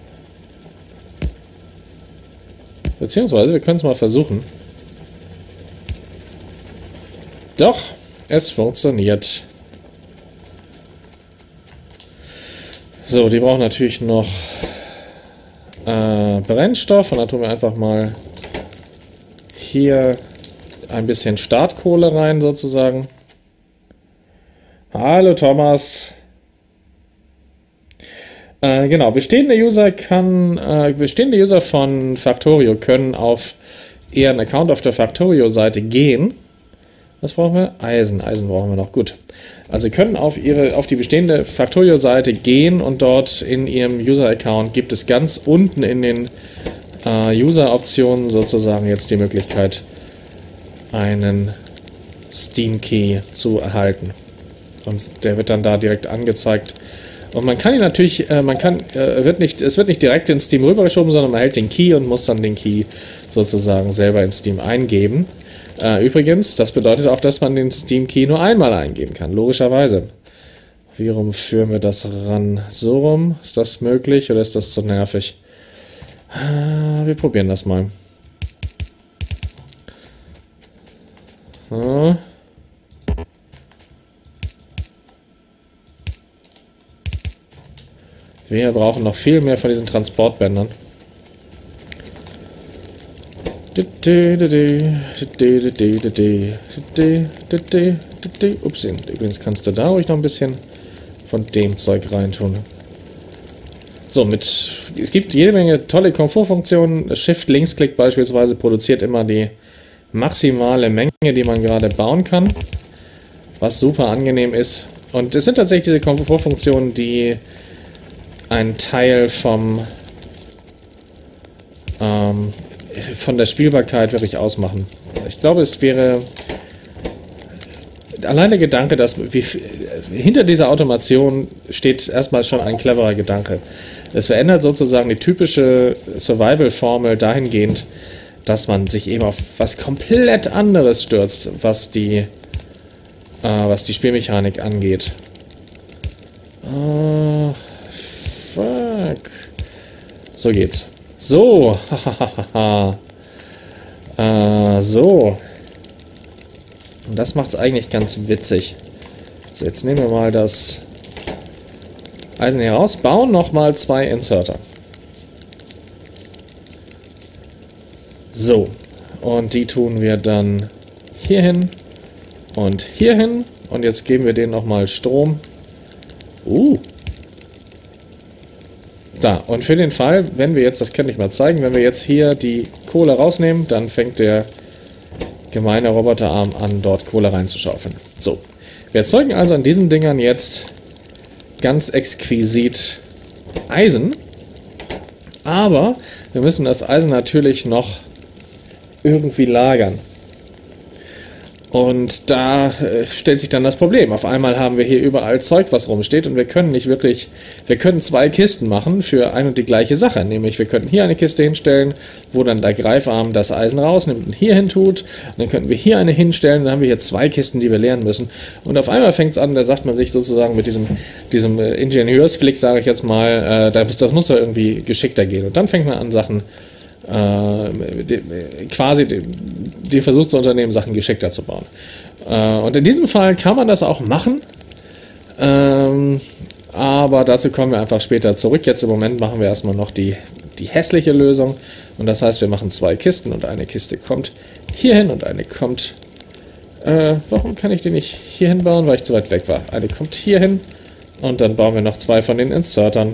Beziehungsweise, wir können es mal versuchen. Doch, es funktioniert. So, die brauchen natürlich noch äh, Brennstoff. Und dann tun wir einfach mal hier ein bisschen Startkohle rein, sozusagen. Hallo Thomas. Äh, genau, bestehende User kann, äh, bestehende User von Factorio können auf ihren Account auf der Factorio-Seite gehen. Was brauchen wir? Eisen. Eisen brauchen wir noch. Gut. Also können auf ihre, auf die bestehende Factorio-Seite gehen und dort in ihrem User-Account gibt es ganz unten in den äh, User-Optionen sozusagen jetzt die Möglichkeit, einen Steam Key zu erhalten. Und der wird dann da direkt angezeigt. Und man kann ihn natürlich, äh, man kann, äh, wird nicht, es wird nicht direkt in Steam rübergeschoben, sondern man hält den Key und muss dann den Key sozusagen selber in Steam eingeben. Äh, übrigens, das bedeutet auch, dass man den Steam Key nur einmal eingeben kann, logischerweise. Wie rum führen wir das ran? So rum? Ist das möglich oder ist das zu nervig? Äh, wir probieren das mal. So. Wir brauchen noch viel mehr von diesen Transportbändern. Ups, übrigens kannst du da ruhig noch ein bisschen von dem Zeug reintun. So, mit, es gibt jede Menge tolle Komfortfunktionen. Shift-Linksklick beispielsweise produziert immer die maximale Menge, die man gerade bauen kann, was super angenehm ist. Und es sind tatsächlich diese Komfortfunktionen, die einen Teil vom ähm, von der Spielbarkeit wirklich ausmachen. Ich glaube, es wäre allein der Gedanke, dass wie, hinter dieser Automation steht erstmal schon ein cleverer Gedanke. Es verändert sozusagen die typische Survival-Formel dahingehend, dass man sich eben auf was komplett anderes stürzt, was die, äh, was die Spielmechanik angeht. Oh, fuck. So geht's. So. äh, so. Und das macht's eigentlich ganz witzig. So, jetzt nehmen wir mal das Eisen hier raus. Bauen nochmal zwei Inserter. So. Und die tun wir dann hier hin und hier hin. Und jetzt geben wir denen nochmal Strom. Uh. Da, und für den Fall, wenn wir jetzt, das kann ich mal zeigen, wenn wir jetzt hier die Kohle rausnehmen, dann fängt der gemeine Roboterarm an, dort Kohle reinzuschaufeln. So, wir erzeugen also an diesen Dingern jetzt ganz exquisit Eisen, aber wir müssen das Eisen natürlich noch irgendwie lagern. Und da äh, stellt sich dann das Problem. Auf einmal haben wir hier überall Zeug, was rumsteht, und wir können nicht wirklich, wir können zwei Kisten machen für ein und die gleiche Sache. Nämlich wir könnten hier eine Kiste hinstellen, wo dann der Greifarm das Eisen rausnimmt und hier hin tut. Und dann könnten wir hier eine hinstellen, dann haben wir hier zwei Kisten, die wir leeren müssen. Und auf einmal fängt es an, da sagt man sich sozusagen mit diesem, diesem äh, Ingenieursflick, sage ich jetzt mal, äh, das, das muss doch irgendwie geschickter gehen. Und dann fängt man an, Sachen Äh, die, quasi die, die versucht zu unternehmen, Sachen geschickter zu bauen. Äh, und in diesem Fall kann man das auch machen, ähm, aber dazu kommen wir einfach später zurück. Jetzt im Moment machen wir erstmal noch die, die hässliche Lösung, und das heißt, wir machen zwei Kisten und eine Kiste kommt hier hin und eine kommt, äh, warum kann ich die nicht hier hin bauen, weil ich zu weit weg war. Eine kommt hier hin und dann bauen wir noch zwei von den Insertern.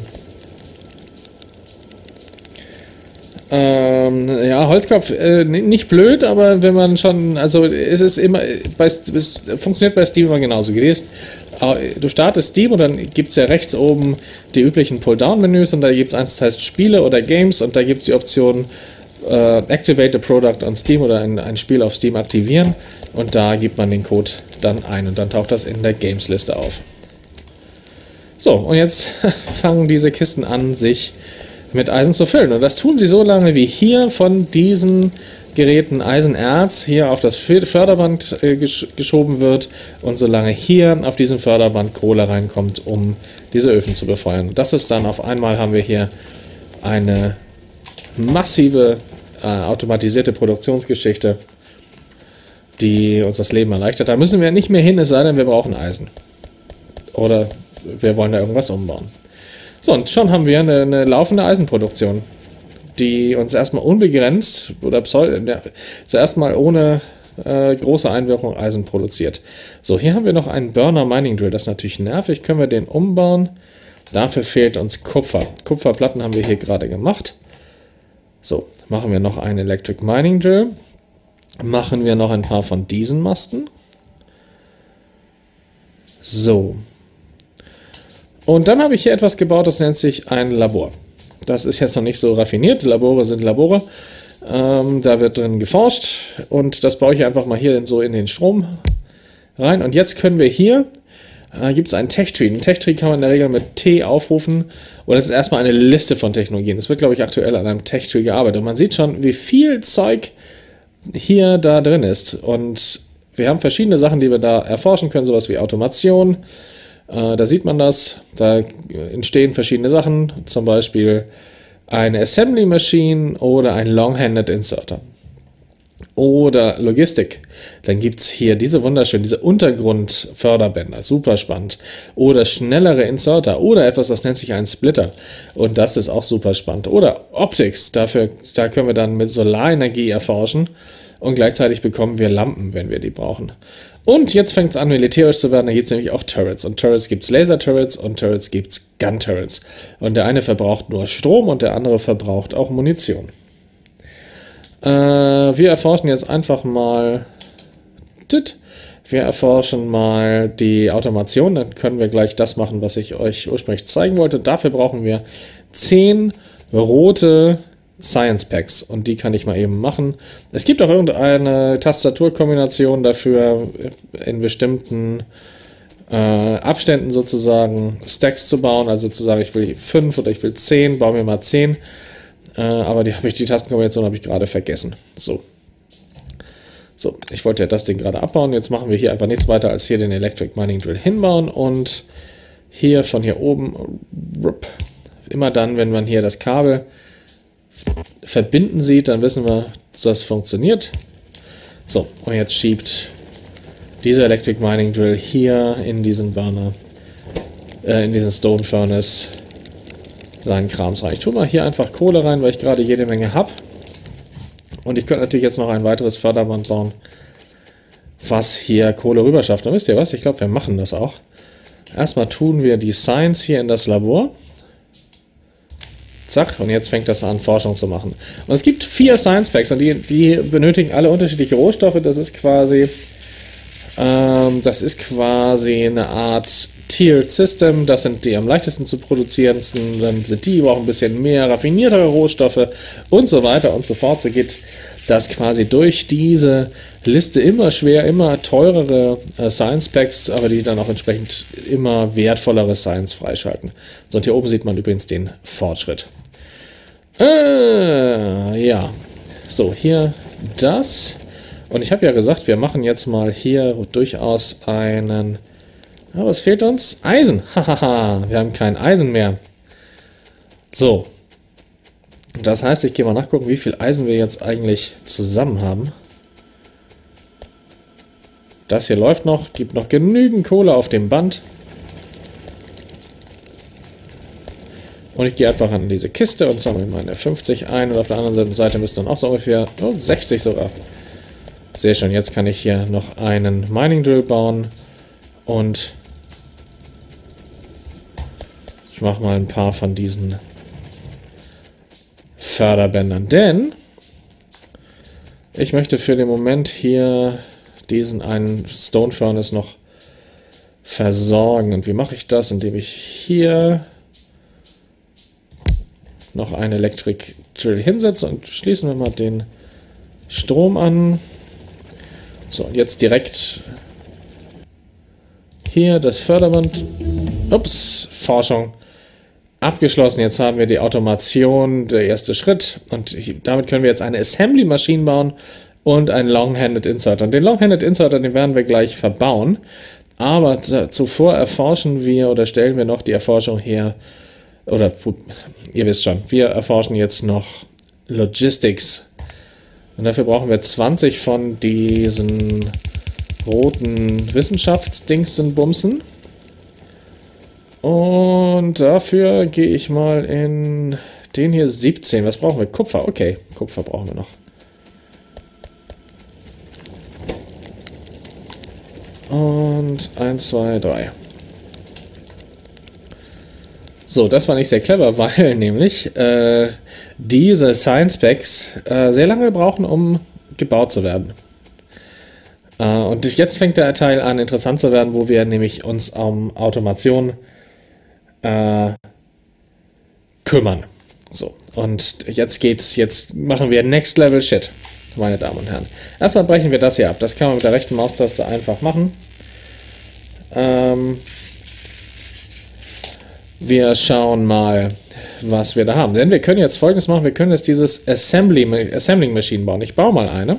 Ähm, ja, Holzkopf, äh, nicht blöd, aber wenn man schon, also es ist immer, bei, es funktioniert bei Steam immer genauso. Du startest Steam und dann gibt es ja rechts oben die üblichen Pull-Down-Menüs, und da gibt es eins, das heißt Spiele oder Games, und da gibt es die Option äh, Activate a Product on Steam oder ein, ein Spiel auf Steam aktivieren, und da gibt man den Code dann ein und dann taucht das in der Games-Liste auf. So, und jetzt fangen diese Kisten an, sich mit Eisen zu füllen. Und das tun sie so lange, wie hier von diesen Geräten Eisenerz hier auf das Förderband äh, gesch geschoben wird, und solange hier auf diesem Förderband Kohle reinkommt, um diese Öfen zu befeuern. Das ist dann auf einmal, haben wir hier eine massive äh, automatisierte Produktionsgeschichte, die uns das Leben erleichtert. Da müssen wir nicht mehr hin, es sei denn, wir brauchen Eisen. Oder wir wollen da irgendwas umbauen. So, und schon haben wir eine, eine laufende Eisenproduktion, die uns erstmal unbegrenzt oder pseudo, ja, zuerst mal ohne äh, große Einwirkung Eisen produziert. So, hier haben wir noch einen Burner Mining Drill. Das ist natürlich nervig. Können wir den umbauen? Dafür fehlt uns Kupfer. Kupferplatten haben wir hier gerade gemacht. So, machen wir noch einen Electric Mining Drill. Machen wir noch ein paar von diesen Masten. So. Und dann habe ich hier etwas gebaut, das nennt sich ein Labor. Das ist jetzt noch nicht so raffiniert. Labore sind Labore. Ähm, da wird drin geforscht, und das baue ich einfach mal hier in, so in den Strom rein. Und jetzt können wir hier, äh, gibt es einen Tech-Tree. Ein Tech-Tree kann man in der Regel mit T aufrufen, und das ist erstmal eine Liste von Technologien. Es wird, glaube ich, aktuell an einem Tech-Tree gearbeitet. Und man sieht schon, wie viel Zeug hier da drin ist. Und wir haben verschiedene Sachen, die wir da erforschen können, sowas wie Automation. Da sieht man das, da entstehen verschiedene Sachen, zum Beispiel eine Assembly Machine oder ein Long-Handed Inserter. Oder Logistik. Dann gibt es hier diese wunderschönen, diese Untergrundförderbänder, super spannend. Oder schnellere Inserter oder etwas, das nennt sich ein Splitter. Und das ist auch super spannend. Oder Optics, dafür, da können wir dann mit Solarenergie erforschen. Und gleichzeitig bekommen wir Lampen, wenn wir die brauchen. Und jetzt fängt es an, militärisch zu werden. Da gibt es nämlich auch Turrets. Und Turrets gibt es Laser-Turrets und Turrets gibt es Gun-Turrets. Und der eine verbraucht nur Strom und der andere verbraucht auch Munition. Äh, wir erforschen jetzt einfach mal... Wir erforschen mal die Automation. Dann können wir gleich das machen, was ich euch ursprünglich zeigen wollte. Dafür brauchen wir zehn rote Science Packs, und die kann ich mal eben machen. Es gibt auch irgendeine Tastaturkombination dafür, in bestimmten äh, Abständen sozusagen Stacks zu bauen, also zu sagen, ich will fünf oder ich will zehn, baue mir mal zehn. Äh, aber die, hab ich, die Tastenkombination habe ich gerade vergessen. So. So, ich wollte ja das Ding gerade abbauen. Jetzt machen wir hier einfach nichts weiter als hier den Electric Mining Drill hinbauen und hier von hier oben, immer dann, wenn man hier das Kabel verbinden sieht, dann wissen wir, dass das funktioniert. So, und jetzt schiebt dieser Electric Mining Drill hier in diesen Burner, äh, in diesen Stone Furnace seinen Krams rein. Ich tue mal hier einfach Kohle rein, weil ich gerade jede Menge habe. Und ich könnte natürlich jetzt noch ein weiteres Förderband bauen, was hier Kohle rüber schafft. Und wisst ihr was? Ich glaube, wir machen das auch. Erstmal tun wir die Science hier in das Labor. Zack, und jetzt fängt das an, Forschung zu machen. Und es gibt vier Science Packs und die, die benötigen alle unterschiedliche Rohstoffe. Das ist quasi, ähm, das ist quasi eine Art Tiered System. Das sind die am leichtesten zu produzierendsten. Dann sind die, die brauchen ein bisschen mehr raffiniertere Rohstoffe und so weiter und so fort. So geht das quasi durch diese Liste immer schwer, immer teurere äh, Science Packs, aber die dann auch entsprechend immer wertvollere Science freischalten. So, und hier oben sieht man übrigens den Fortschritt. Äh, ja, so, hier das. Und ich habe ja gesagt, wir machen jetzt mal hier durchaus einen... Aber was fehlt uns? Eisen. Hahaha, wir haben kein Eisen mehr. So. Das heißt, ich gehe mal nachgucken, wie viel Eisen wir jetzt eigentlich zusammen haben. Das hier läuft noch, gibt noch genügend Kohle auf dem Band. Und ich gehe einfach an diese Kiste und sammle meine fünfzig ein. Und auf der anderen Seite müssen dann auch so ungefähr oh, sechzig sogar. Sehr schön, jetzt kann ich hier noch einen Mining Drill bauen. Und ich mache mal ein paar von diesen Förderbändern. Denn ich möchte für den Moment hier diesen einen Stone Furnace noch versorgen. Und wie mache ich das? Indem ich hier noch einen Electric Drill hinsetze und schließen wir mal den Strom an. So, und jetzt direkt hier das Förderband. Ups, Forschung abgeschlossen. Jetzt haben wir die Automation, der erste Schritt. Und damit können wir jetzt eine Assembly Maschine bauen und einen Long-Handed Inserter. Und den Long-Handed Inserter, den werden wir gleich verbauen. Aber zuvor erforschen wir oder stellen wir noch die Erforschung her. Oder ihr wisst schon, wir erforschen jetzt noch Logistics. Und dafür brauchen wir zwanzig von diesen roten Wissenschaftsdingsen Bumsen. Und dafür gehe ich mal in den hier siebzehn. Was brauchen wir? Kupfer. Okay, Kupfer brauchen wir noch. Und eins, zwei, drei. So, das war nicht sehr clever, weil nämlich äh, diese Science Packs äh, sehr lange brauchen, um gebaut zu werden. Äh, und jetzt fängt der Teil an, interessant zu werden, wo wir nämlich uns um Automation äh, kümmern. So, und jetzt geht's, jetzt machen wir Next Level Shit, meine Damen und Herren. Erstmal brechen wir das hier ab. Das kann man mit der rechten Maustaste einfach machen. Ähm... Wir schauen mal, was wir da haben. Denn wir können jetzt Folgendes machen. Wir können jetzt dieses Assembly, Assembling Machine bauen. Ich baue mal eine.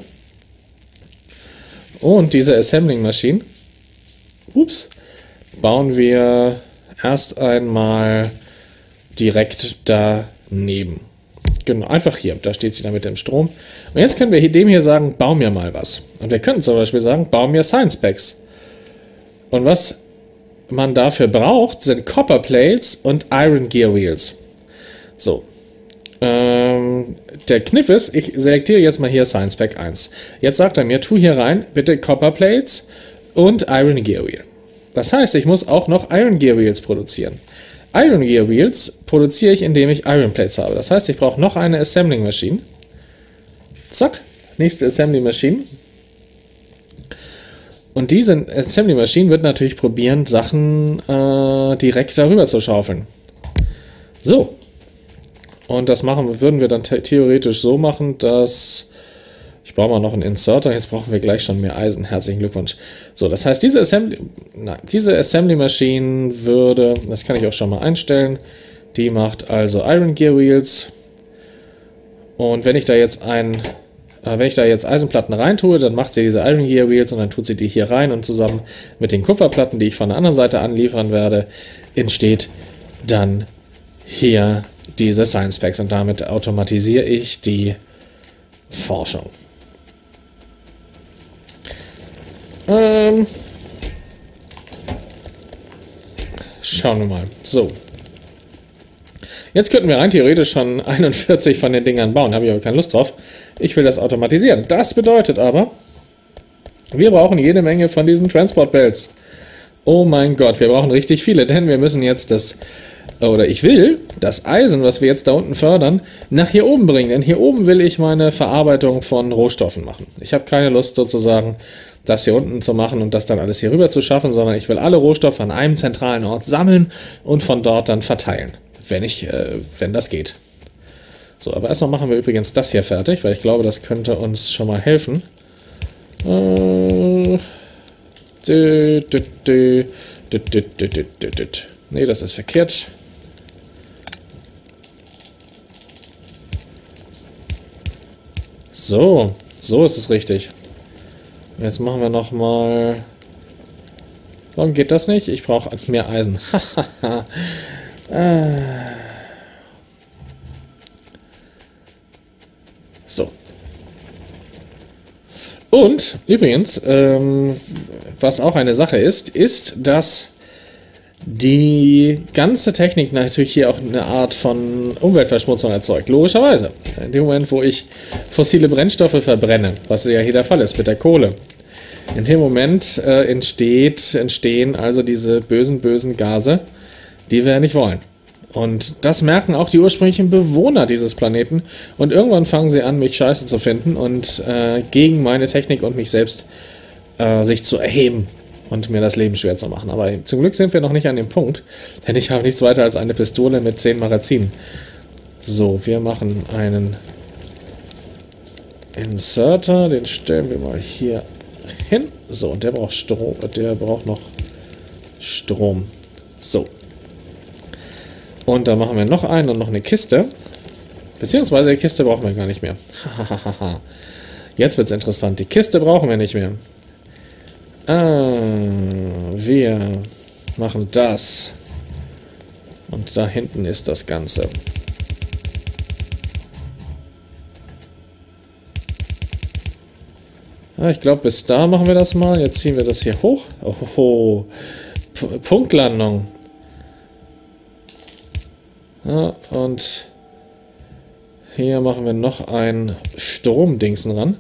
Und diese Assembling Machine, ups, bauen wir erst einmal direkt daneben. Genau, einfach hier. Da steht sie dann mit dem Strom. Und jetzt können wir dem hier sagen, bau mir mal was. Und wir können zum Beispiel sagen, bau mir Science Packs. Und was man dafür braucht, sind Copper Plates und Iron Gear Wheels. So. Ähm, der Kniff ist, ich selektiere jetzt mal hier Science Pack eins. Jetzt sagt er mir, tu hier rein, bitte Copper Plates und Iron Gear Wheel. Das heißt, ich muss auch noch Iron Gear Wheels produzieren. Iron Gear Wheels produziere ich, indem ich Iron Plates habe. Das heißt, ich brauche noch eine Assembling Machine. Zack, nächste Assembly Machine. Und diese Assembly Machine wird natürlich probieren, Sachen äh, direkt darüber zu schaufeln. So. Und das machen, würden wir dann theoretisch so machen, dass... Ich brauche mal noch einen Inserter. Jetzt brauchen wir gleich schon mehr Eisen. Herzlichen Glückwunsch. So, das heißt, diese Assembly, nein, diese Assembly Machine würde... Das kann ich auch schon mal einstellen. Die macht also Iron Gear Wheels. Und wenn ich da jetzt ein, äh, wenn ich da jetzt Eisenplatten rein tue, dann macht sie diese Iron Gear Wheels und dann tut sie die hier rein und zusammen mit den Kupferplatten, die ich von der anderen Seite anliefern werde, entsteht dann hier diese Science Packs und damit automatisiere ich die Forschung. Ähm, schauen wir mal. So. Jetzt könnten wir rein theoretisch schon einundvierzig von den Dingern bauen, habe ich aber keine Lust drauf. Ich will das automatisieren. Das bedeutet aber, wir brauchen jede Menge von diesen Transport Belts. Oh mein Gott, wir brauchen richtig viele, denn wir müssen jetzt das, oder ich will das Eisen, was wir jetzt da unten fördern, nach hier oben bringen. Denn hier oben will ich meine Verarbeitung von Rohstoffen machen. Ich habe keine Lust sozusagen, das hier unten zu machen und das dann alles hier rüber zu schaffen, sondern ich will alle Rohstoffe an einem zentralen Ort sammeln und von dort dann verteilen. Wenn ich, äh, wenn das geht. So, aber erstmal machen wir übrigens das hier fertig, weil ich glaube, das könnte uns schon mal helfen. Äh, dü, dü, dü, dü, dü, dü, dü, dü, dü. Nee, das ist verkehrt. So, so ist es richtig. Jetzt machen wir noch mal. Warum geht das nicht? Ich brauche mehr Eisen. So. Und übrigens, ähm, was auch eine Sache ist, ist, dass die ganze Technik natürlich hier auch eine Art von Umweltverschmutzung erzeugt. Logischerweise. In dem Moment, wo ich fossile Brennstoffe verbrenne, was ja hier der Fall ist mit der Kohle, in dem Moment äh, entsteht, entstehen also diese bösen, bösen Gase, die wir ja nicht wollen. Und das merken auch die ursprünglichen Bewohner dieses Planeten. Und irgendwann fangen sie an, mich scheiße zu finden und äh, gegen meine Technik und mich selbst äh, sich zu erheben und mir das Leben schwer zu machen. Aber zum Glück sind wir noch nicht an dem Punkt, denn ich habe nichts weiter als eine Pistole mit zehn Magazinen. So, wir machen einen Inserter, den stellen wir mal hier hin. So, und der braucht Strom, der braucht noch Strom. So. Und dann machen wir noch einen und noch eine Kiste. Beziehungsweise die Kiste brauchen wir gar nicht mehr. Jetzt wird es interessant. Die Kiste brauchen wir nicht mehr. Ah, wir machen das. Und da hinten ist das Ganze. Ah, ich glaube, bis da machen wir das mal. Jetzt ziehen wir das hier hoch. Oh, P- Punktlandung. Ja, und hier machen wir noch ein Stromdingsen ran.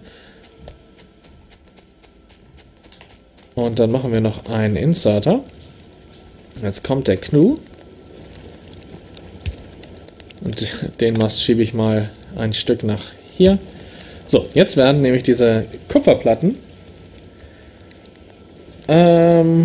Und dann machen wir noch einen Inserter. Jetzt kommt der Knu. Und den Mast schiebe ich mal ein Stück nach hier. So, jetzt werden nämlich diese Kupferplatten ähm,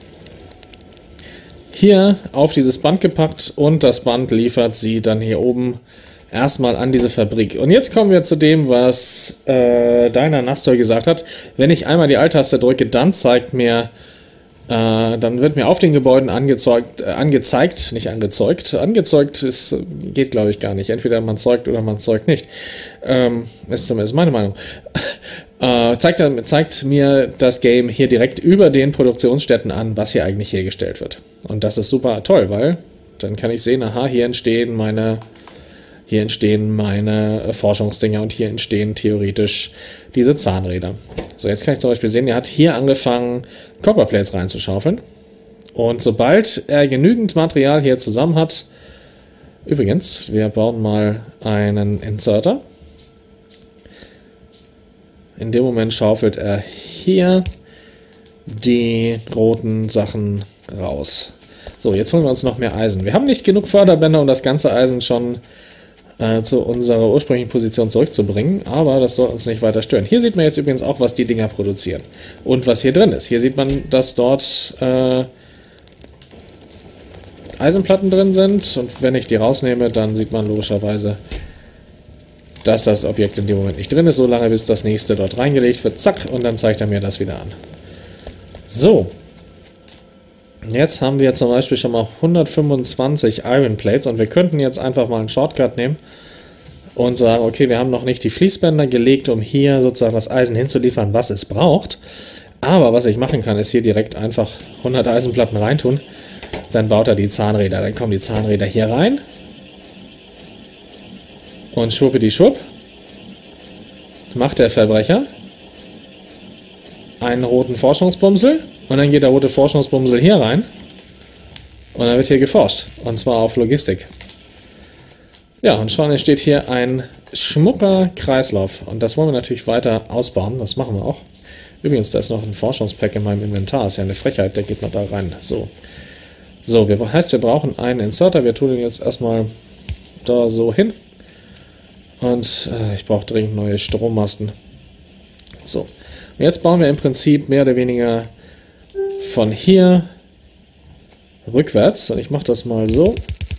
hier auf dieses Band gepackt und das Band liefert sie dann hier oben erstmal an diese Fabrik. Und jetzt kommen wir zu dem, was äh, Deiner Nastor gesagt hat. Wenn ich einmal die Alt-Taste drücke, dann zeigt mir, äh, dann wird mir auf den Gebäuden angezeigt, äh, angezeigt, nicht angezeugt, angezeugt ist, geht glaube ich gar nicht. Entweder man zeugt oder man zeugt nicht. Ähm, ist zumindest meine Meinung. Äh, zeigt, zeigt mir das Game hier direkt über den Produktionsstätten an, was hier eigentlich hergestellt wird. Und das ist super toll, weil dann kann ich sehen, aha, hier entstehen meine, hier entstehen meine Forschungsdinger und hier entstehen theoretisch diese Zahnräder. So, jetzt kann ich zum Beispiel sehen, er hat hier angefangen, Copperplates reinzuschaufeln. Und sobald er genügend Material hier zusammen hat, übrigens, wir bauen mal einen Inserter. In dem Moment schaufelt er hier die roten Sachen raus. So, jetzt holen wir uns noch mehr Eisen. Wir haben nicht genug Förderbänder, um das ganze Eisen schon äh, zu unserer ursprünglichen Position zurückzubringen, aber das soll uns nicht weiter stören. Hier sieht man jetzt übrigens auch, was die Dinger produzieren und was hier drin ist. Hier sieht man, dass dort äh, Eisenplatten drin sind und wenn ich die rausnehme, dann sieht man logischerweise, dass das Objekt in dem Moment nicht drin ist, so lange bis das nächste dort reingelegt wird, zack, und dann zeigt er mir das wieder an. So, jetzt haben wir zum Beispiel schon mal hundertfünfundzwanzig Iron Plates und wir könnten jetzt einfach mal einen Shortcut nehmen und sagen, okay, wir haben noch nicht die Fließbänder gelegt, um hier sozusagen das Eisen hinzuliefern, was es braucht. Aber was ich machen kann, ist hier direkt einfach hundert Eisenplatten reintun. Dann baut er die Zahnräder. Dann kommen die Zahnräder hier rein. Und schwuppidi-schwupp macht der Verbrecher einen roten Forschungsbumsel. Und dann geht der rote Forschungsbumsel hier rein. Und dann wird hier geforscht. Und zwar auf Logistik. Ja, und schon entsteht hier ein schmucker Kreislauf. Und das wollen wir natürlich weiter ausbauen. Das machen wir auch. Übrigens, da ist noch ein Forschungspack in meinem Inventar. Das ist ja eine Frechheit, der geht noch da rein. So, so wir, heißt, wir brauchen einen Inserter. Wir tun ihn jetzt erstmal da so hin. Und äh, ich brauche dringend neue Strommasten. So, und jetzt bauen wir im Prinzip mehr oder weniger von hier rückwärts. Und ich mache das mal so.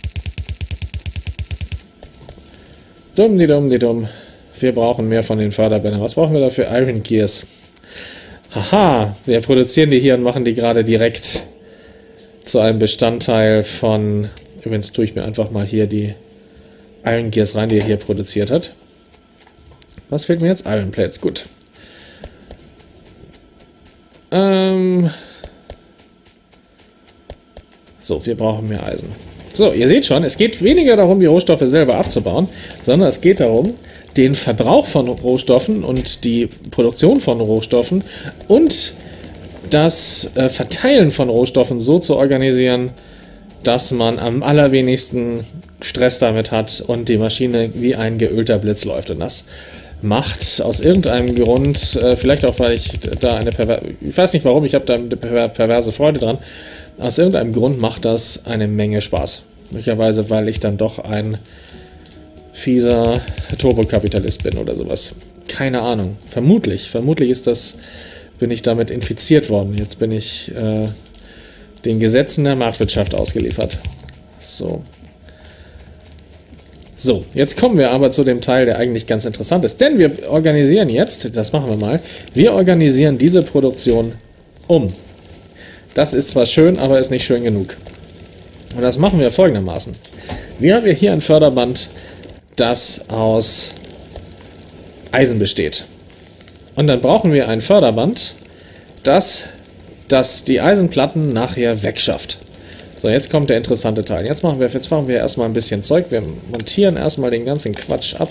Dumm, die dumm, die dumm. Wir brauchen mehr von den Förderbändern. Was brauchen wir dafür? Iron Gears. Haha, wir produzieren die hier und machen die gerade direkt zu einem Bestandteil von... Übrigens tue ich mir einfach mal hier die Iron Gears rein, die er hier produziert hat. Was fehlt mir jetzt? Iron Plates, gut. Ähm... So, wir brauchen mehr Eisen. So, ihr seht schon, es geht weniger darum, die Rohstoffe selber abzubauen, sondern es geht darum, den Verbrauch von Rohstoffen und die Produktion von Rohstoffen und das äh, Verteilen von Rohstoffen so zu organisieren, dass man am allerwenigsten Stress damit hat und die Maschine wie ein geölter Blitz läuft. Und das macht aus irgendeinem Grund, äh, vielleicht auch, weil ich da eine perverse, ich weiß nicht warum, ich habe da eine per perverse Freude dran, aus irgendeinem Grund macht das eine Menge Spaß. Möglicherweise, weil ich dann doch ein fieser Turbokapitalist bin oder sowas. Keine Ahnung. Vermutlich. Vermutlich ist das, bin ich damit infiziert worden. Jetzt bin ich äh, den Gesetzen der Marktwirtschaft ausgeliefert. So. So, jetzt kommen wir aber zu dem Teil, der eigentlich ganz interessant ist. Denn wir organisieren jetzt, das machen wir mal, wir organisieren diese Produktion um. Das ist zwar schön, aber ist nicht schön genug. Und das machen wir folgendermaßen. Wir haben hier ein Förderband, das aus Eisen besteht. Und dann brauchen wir ein Förderband, das, das die Eisenplatten nachher wegschafft. So, jetzt kommt der interessante Teil. Jetzt machen wir, jetzt machen wir erstmal ein bisschen Zeug. Wir montieren erstmal den ganzen Quatsch ab.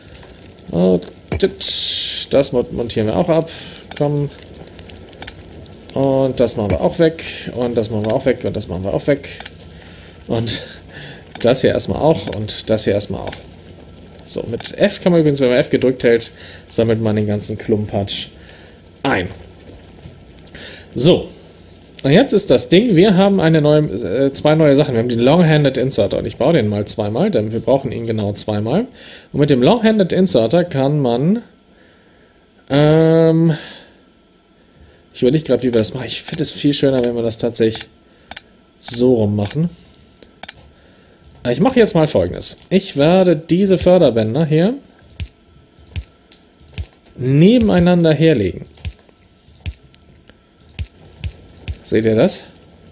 Das montieren wir auch ab. Komm. Und das machen wir auch weg. Und das machen wir auch weg. Und das machen wir auch weg. Und das hier erstmal auch. Und das hier erstmal auch. So, mit F kann man übrigens, wenn man F gedrückt hält, sammelt man den ganzen Klumpatsch ein. So. Und jetzt ist das Ding, wir haben eine neue, äh, zwei neue Sachen. Wir haben den Long-Handed Inserter und ich baue den mal zweimal, denn wir brauchen ihn genau zweimal. Und mit dem Long-Handed Inserter kann man, ähm, ich überlege gerade, wie wir das machen. Ich finde es viel schöner, wenn wir das tatsächlich so rum machen. Ich mache jetzt mal Folgendes. Ich werde diese Förderbänder hier nebeneinander herlegen. Seht ihr das?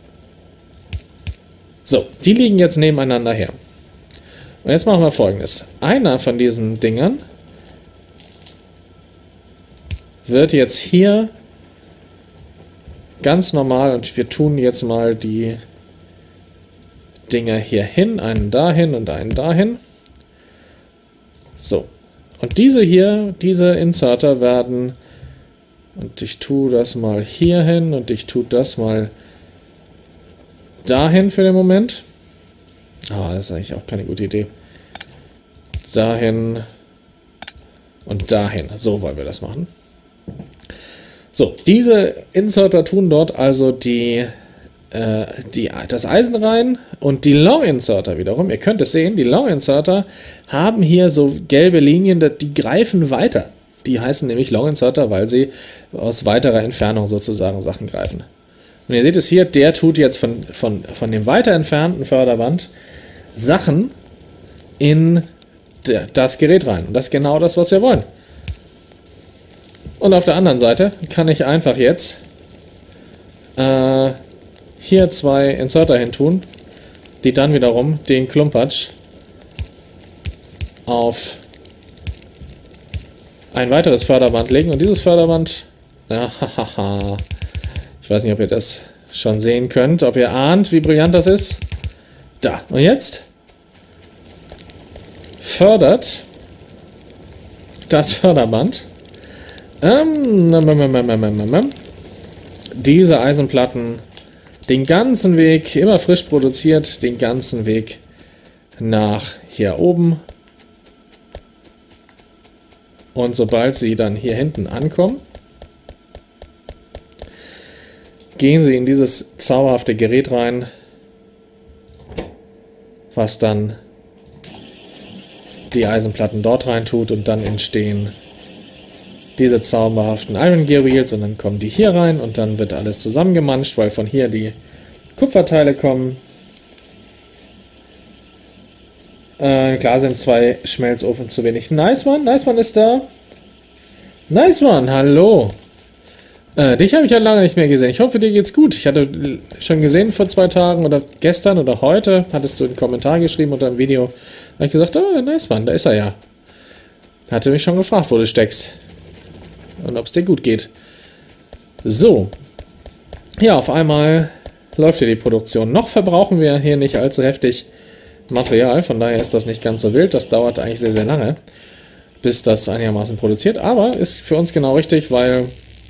So, die liegen jetzt nebeneinander her. Und jetzt machen wir Folgendes. Einer von diesen Dingern wird jetzt hier ganz normal, und wir tun jetzt mal die Dinger hier hin, einen dahin und einen dahin. So. Und diese hier, diese Inserter werden, und ich tue das mal hier hin und ich tue das mal dahin für den Moment. Ah, das ist eigentlich auch keine gute Idee. Dahin und dahin. So wollen wir das machen. So, diese Inserter tun dort also die, äh, die, das Eisen rein und die Long Inserter wiederum, ihr könnt es sehen, die Long Inserter haben hier so gelbe Linien, die greifen weiter. Die heißen nämlich Long Inserter, weil sie aus weiterer Entfernung sozusagen Sachen greifen. Und ihr seht es hier, der tut jetzt von, von, von dem weiter entfernten Förderband Sachen in das Gerät rein. Und das ist genau das, was wir wollen. Und auf der anderen Seite kann ich einfach jetzt äh, hier zwei Inserter hin tun, die dann wiederum den Klumpatsch auf ein weiteres Förderband legen. Und dieses Förderband, ja, hahaha, ich weiß nicht, ob ihr das schon sehen könnt, ob ihr ahnt, wie brillant das ist. Da. Und jetzt fördert das Förderband ähm, diese Eisenplatten den ganzen Weg, immer frisch produziert, den ganzen Weg nach hier oben. Und sobald sie dann hier hinten ankommen, gehen sie in dieses zauberhafte Gerät rein, was dann die Eisenplatten dort rein tut, und dann entstehen diese zauberhaften Iron Gear Wheels, und dann kommen die hier rein und dann wird alles zusammengemanscht, weil von hier die Kupferteile kommen. Äh, klar sind zwei Schmelzofen zu wenig. Nice One, Nice One ist da. Nice One, hallo. Äh, dich habe ich ja lange nicht mehr gesehen. Ich hoffe, dir geht's gut. Ich hatte schon gesehen vor zwei Tagen oder gestern oder heute, hattest du einen Kommentar geschrieben unter dem Video. Da habe ich gesagt, oh, Nice One, da ist er ja. Hatte mich schon gefragt, wo du steckst. Und ob es dir gut geht. So. Ja, auf einmal läuft hier die Produktion. Noch verbrauchen wir hier nicht allzu heftig Material, von daher ist das nicht ganz so wild. Das dauert eigentlich sehr, sehr lange, bis das einigermaßen produziert. Aber ist für uns genau richtig, weil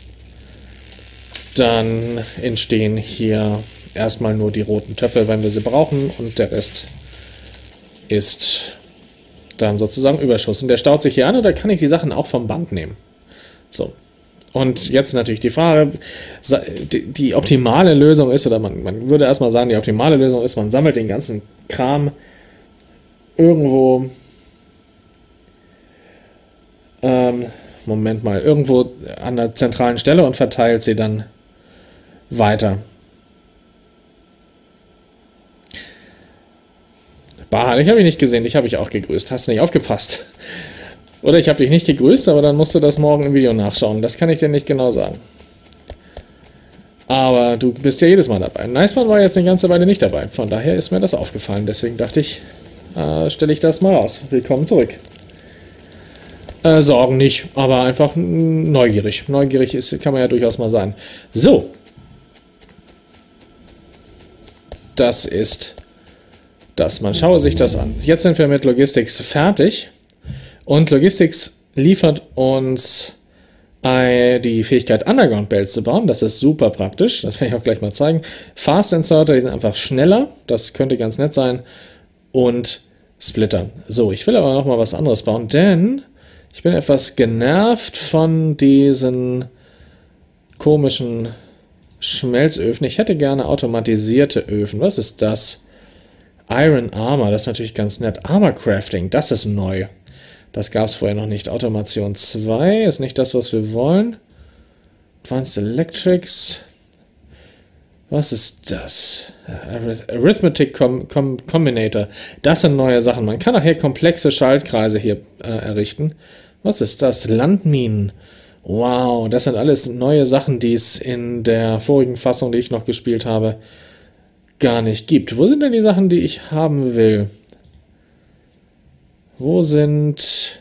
dann entstehen hier erstmal nur die roten Töpfe, wenn wir sie brauchen, und der Rest ist dann sozusagen Überschuss. Und der staut sich hier an, und da kann ich die Sachen auch vom Band nehmen. So. Und jetzt natürlich die Frage, die optimale Lösung ist, oder man, man würde erstmal sagen, die optimale Lösung ist, man sammelt den ganzen Kram irgendwo, ähm, Moment mal, irgendwo an der zentralen Stelle und verteilt sie dann weiter. Bah, dich habe ich nicht gesehen, dich habe ich auch gegrüßt. Hast du nicht aufgepasst? Oder ich habe dich nicht gegrüßt, aber dann musst du das morgen im Video nachschauen. Das kann ich dir nicht genau sagen. Aber du bist ja jedes Mal dabei. Nice One war jetzt eine ganze Weile nicht dabei. Von daher ist mir das aufgefallen. Deswegen dachte ich, äh, stelle ich das mal raus. Willkommen zurück. Äh, Sorgen nicht, aber einfach neugierig. Neugierig ist, kann man ja durchaus mal sein. So. Das ist das. Man schaue sich das an. Jetzt sind wir mit Logistics fertig. Und Logistics liefert uns äh, die Fähigkeit, Underground Belts zu bauen. Das ist super praktisch. Das werde ich auch gleich mal zeigen. Fast Inserter, die sind einfach schneller. Das könnte ganz nett sein. Und Splitter. So, ich will aber noch mal was anderes bauen, denn ich bin etwas genervt von diesen komischen Schmelzöfen. Ich hätte gerne automatisierte Öfen. Was ist das? Iron Armor, das ist natürlich ganz nett. Armor Crafting, das ist neu. Das gab es vorher noch nicht. Automation zwei ist nicht das, was wir wollen. Advanced Electrics. Was ist das? Arithmetic Com Com Combinator. Das sind neue Sachen. Man kann nachher komplexe Schaltkreise hier äh, errichten. Was ist das? Landminen. Wow, das sind alles neue Sachen, die es in der vorigen Fassung, die ich noch gespielt habe, gar nicht gibt. Wo sind denn die Sachen, die ich haben will? Wo sind...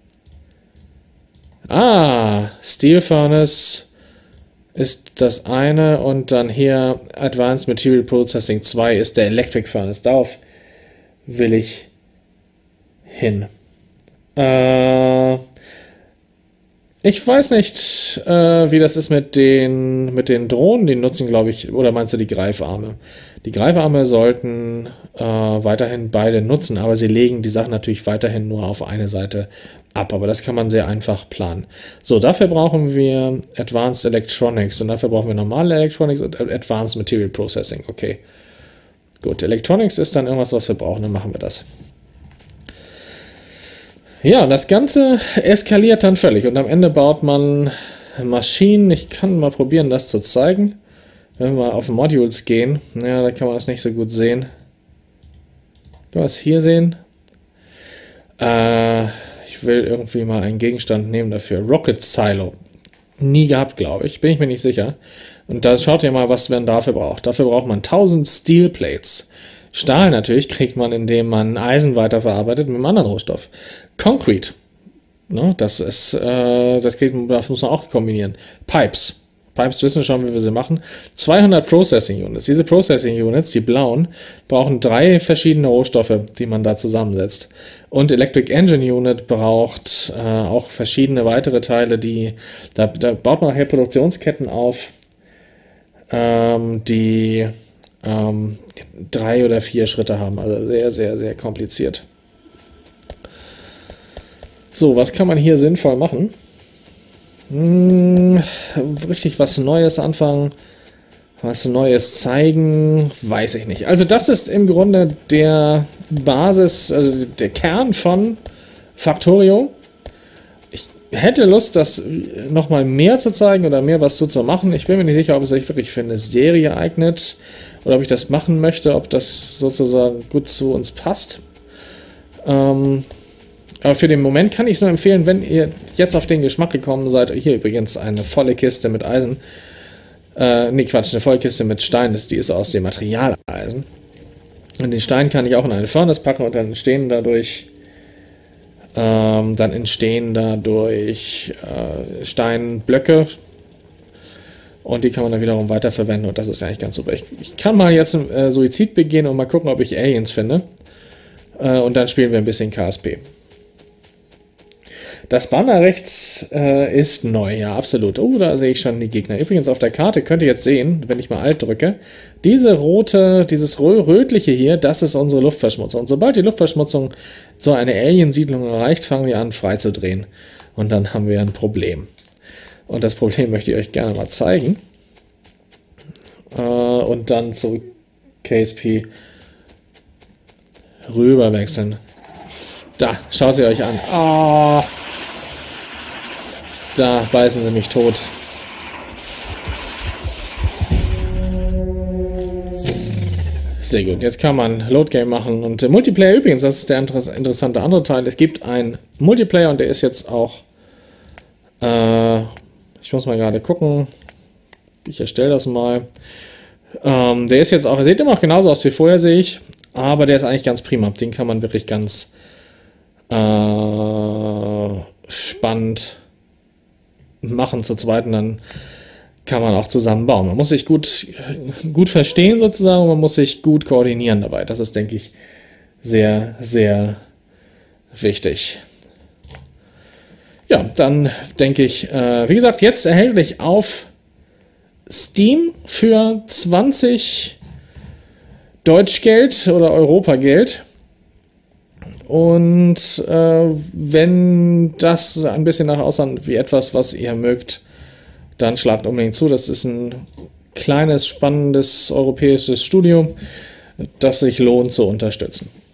Ah, Steel Furnace ist das eine, und dann hier Advanced Material Processing zwei ist der Electric Furnace. Darauf will ich hin. Äh, ich weiß nicht, äh, wie das ist mit den, mit den Drohnen. Die nutzen, glaube ich, oder meinst du die Greifarme? Die Greifarme sollten äh, weiterhin beide nutzen, aber sie legen die Sachen natürlich weiterhin nur auf eine Seite ab. Aber das kann man sehr einfach planen. So, dafür brauchen wir Advanced Electronics, und dafür brauchen wir normale Electronics und Advanced Material Processing. Okay, gut. Electronics ist dann irgendwas, was wir brauchen, dann machen wir das. Ja, das Ganze eskaliert dann völlig, und am Ende baut man Maschinen. Ich kann mal probieren, das zu zeigen. Wenn wir mal auf Modules gehen, ja, da kann man das nicht so gut sehen. Kann man es hier sehen? Äh, ich will irgendwie mal einen Gegenstand nehmen dafür. Rocket Silo. Nie gehabt, glaube ich. Bin ich mir nicht sicher. Und da schaut ihr mal, was man dafür braucht. Dafür braucht man tausend Steel Plates. Stahl natürlich kriegt man, indem man Eisen weiterverarbeitet mit einem anderen Rohstoff. Concrete. Ne? Das ist, äh, das, geht, das muss man auch kombinieren. Pipes. Pipes wissen wir schon, wie wir sie machen. zweihundert Processing Units. Diese Processing Units, die blauen, brauchen drei verschiedene Rohstoffe, die man da zusammensetzt. Und Electric Engine Unit braucht äh, auch verschiedene weitere Teile, die, da, da baut man nachher Produktionsketten auf, ähm, die ähm, drei oder vier Schritte haben. Also sehr, sehr, sehr kompliziert. So, was kann man hier sinnvoll machen? Hm, richtig was Neues anfangen, was Neues zeigen, weiß ich nicht. Also das ist im Grunde der Basis, also der Kern von Factorio. Ich hätte Lust, das nochmal mehr zu zeigen oder mehr was zu machen. Ich bin mir nicht sicher, ob es sich wirklich für eine Serie eignet oder ob ich das machen möchte, ob das sozusagen gut zu uns passt. Ähm... Aber für den Moment kann ich es nur empfehlen, wenn ihr jetzt auf den Geschmack gekommen seid. Hier übrigens eine volle Kiste mit Eisen. Äh, nee, Quatsch, eine volle Kiste mit Stein. Die ist aus dem Material Eisen. Und den Stein kann ich auch in eine Furnace packen und dann entstehen dadurch ähm, dann entstehen dadurch äh, Steinblöcke. Und die kann man dann wiederum weiterverwenden. Und das ist eigentlich ganz super. Ich, ich kann mal jetzt einen äh, Suizid begehen und mal gucken, ob ich Aliens finde. Äh, und dann spielen wir ein bisschen K S P. Das Banner rechts äh, ist neu, ja, absolut. Oh, da sehe ich schon die Gegner. Übrigens auf der Karte könnt ihr jetzt sehen, wenn ich mal Alt drücke, diese rote, dieses rötliche hier, das ist unsere Luftverschmutzung. Und sobald die Luftverschmutzung so eine Aliensiedlung erreicht, fangen wir an freizudrehen. Und dann haben wir ein Problem. Und das Problem möchte ich euch gerne mal zeigen. Äh, und dann zu K S P rüber wechseln. Da, schaut sie euch an. Oh, da beißen sie mich tot. Sehr gut, jetzt kann man Load Game machen. Und äh, Multiplayer übrigens, das ist der interessante andere Teil. Es gibt einen Multiplayer und der ist jetzt auch... Äh, ich muss mal gerade gucken. Ich erstelle das mal. Ähm, der ist jetzt auch... Er sieht immer noch genauso aus wie vorher, sehe ich. Aber der ist eigentlich ganz prima. Den kann man wirklich ganz äh, spannend machen zu zweit und dann kann man auch zusammen bauen. Man muss sich gut, gut verstehen sozusagen und man muss sich gut koordinieren dabei. Das ist, denke ich, sehr, sehr wichtig. Ja, dann denke ich, äh, wie gesagt, jetzt erhältlich auf Steam für zwanzig Deutschgeld oder Europageld. Und äh, wenn das ein bisschen nach aussieht wie etwas, was ihr mögt, dann schlagt unbedingt zu. Das ist ein kleines, spannendes europäisches Studio, das sich lohnt zu unterstützen.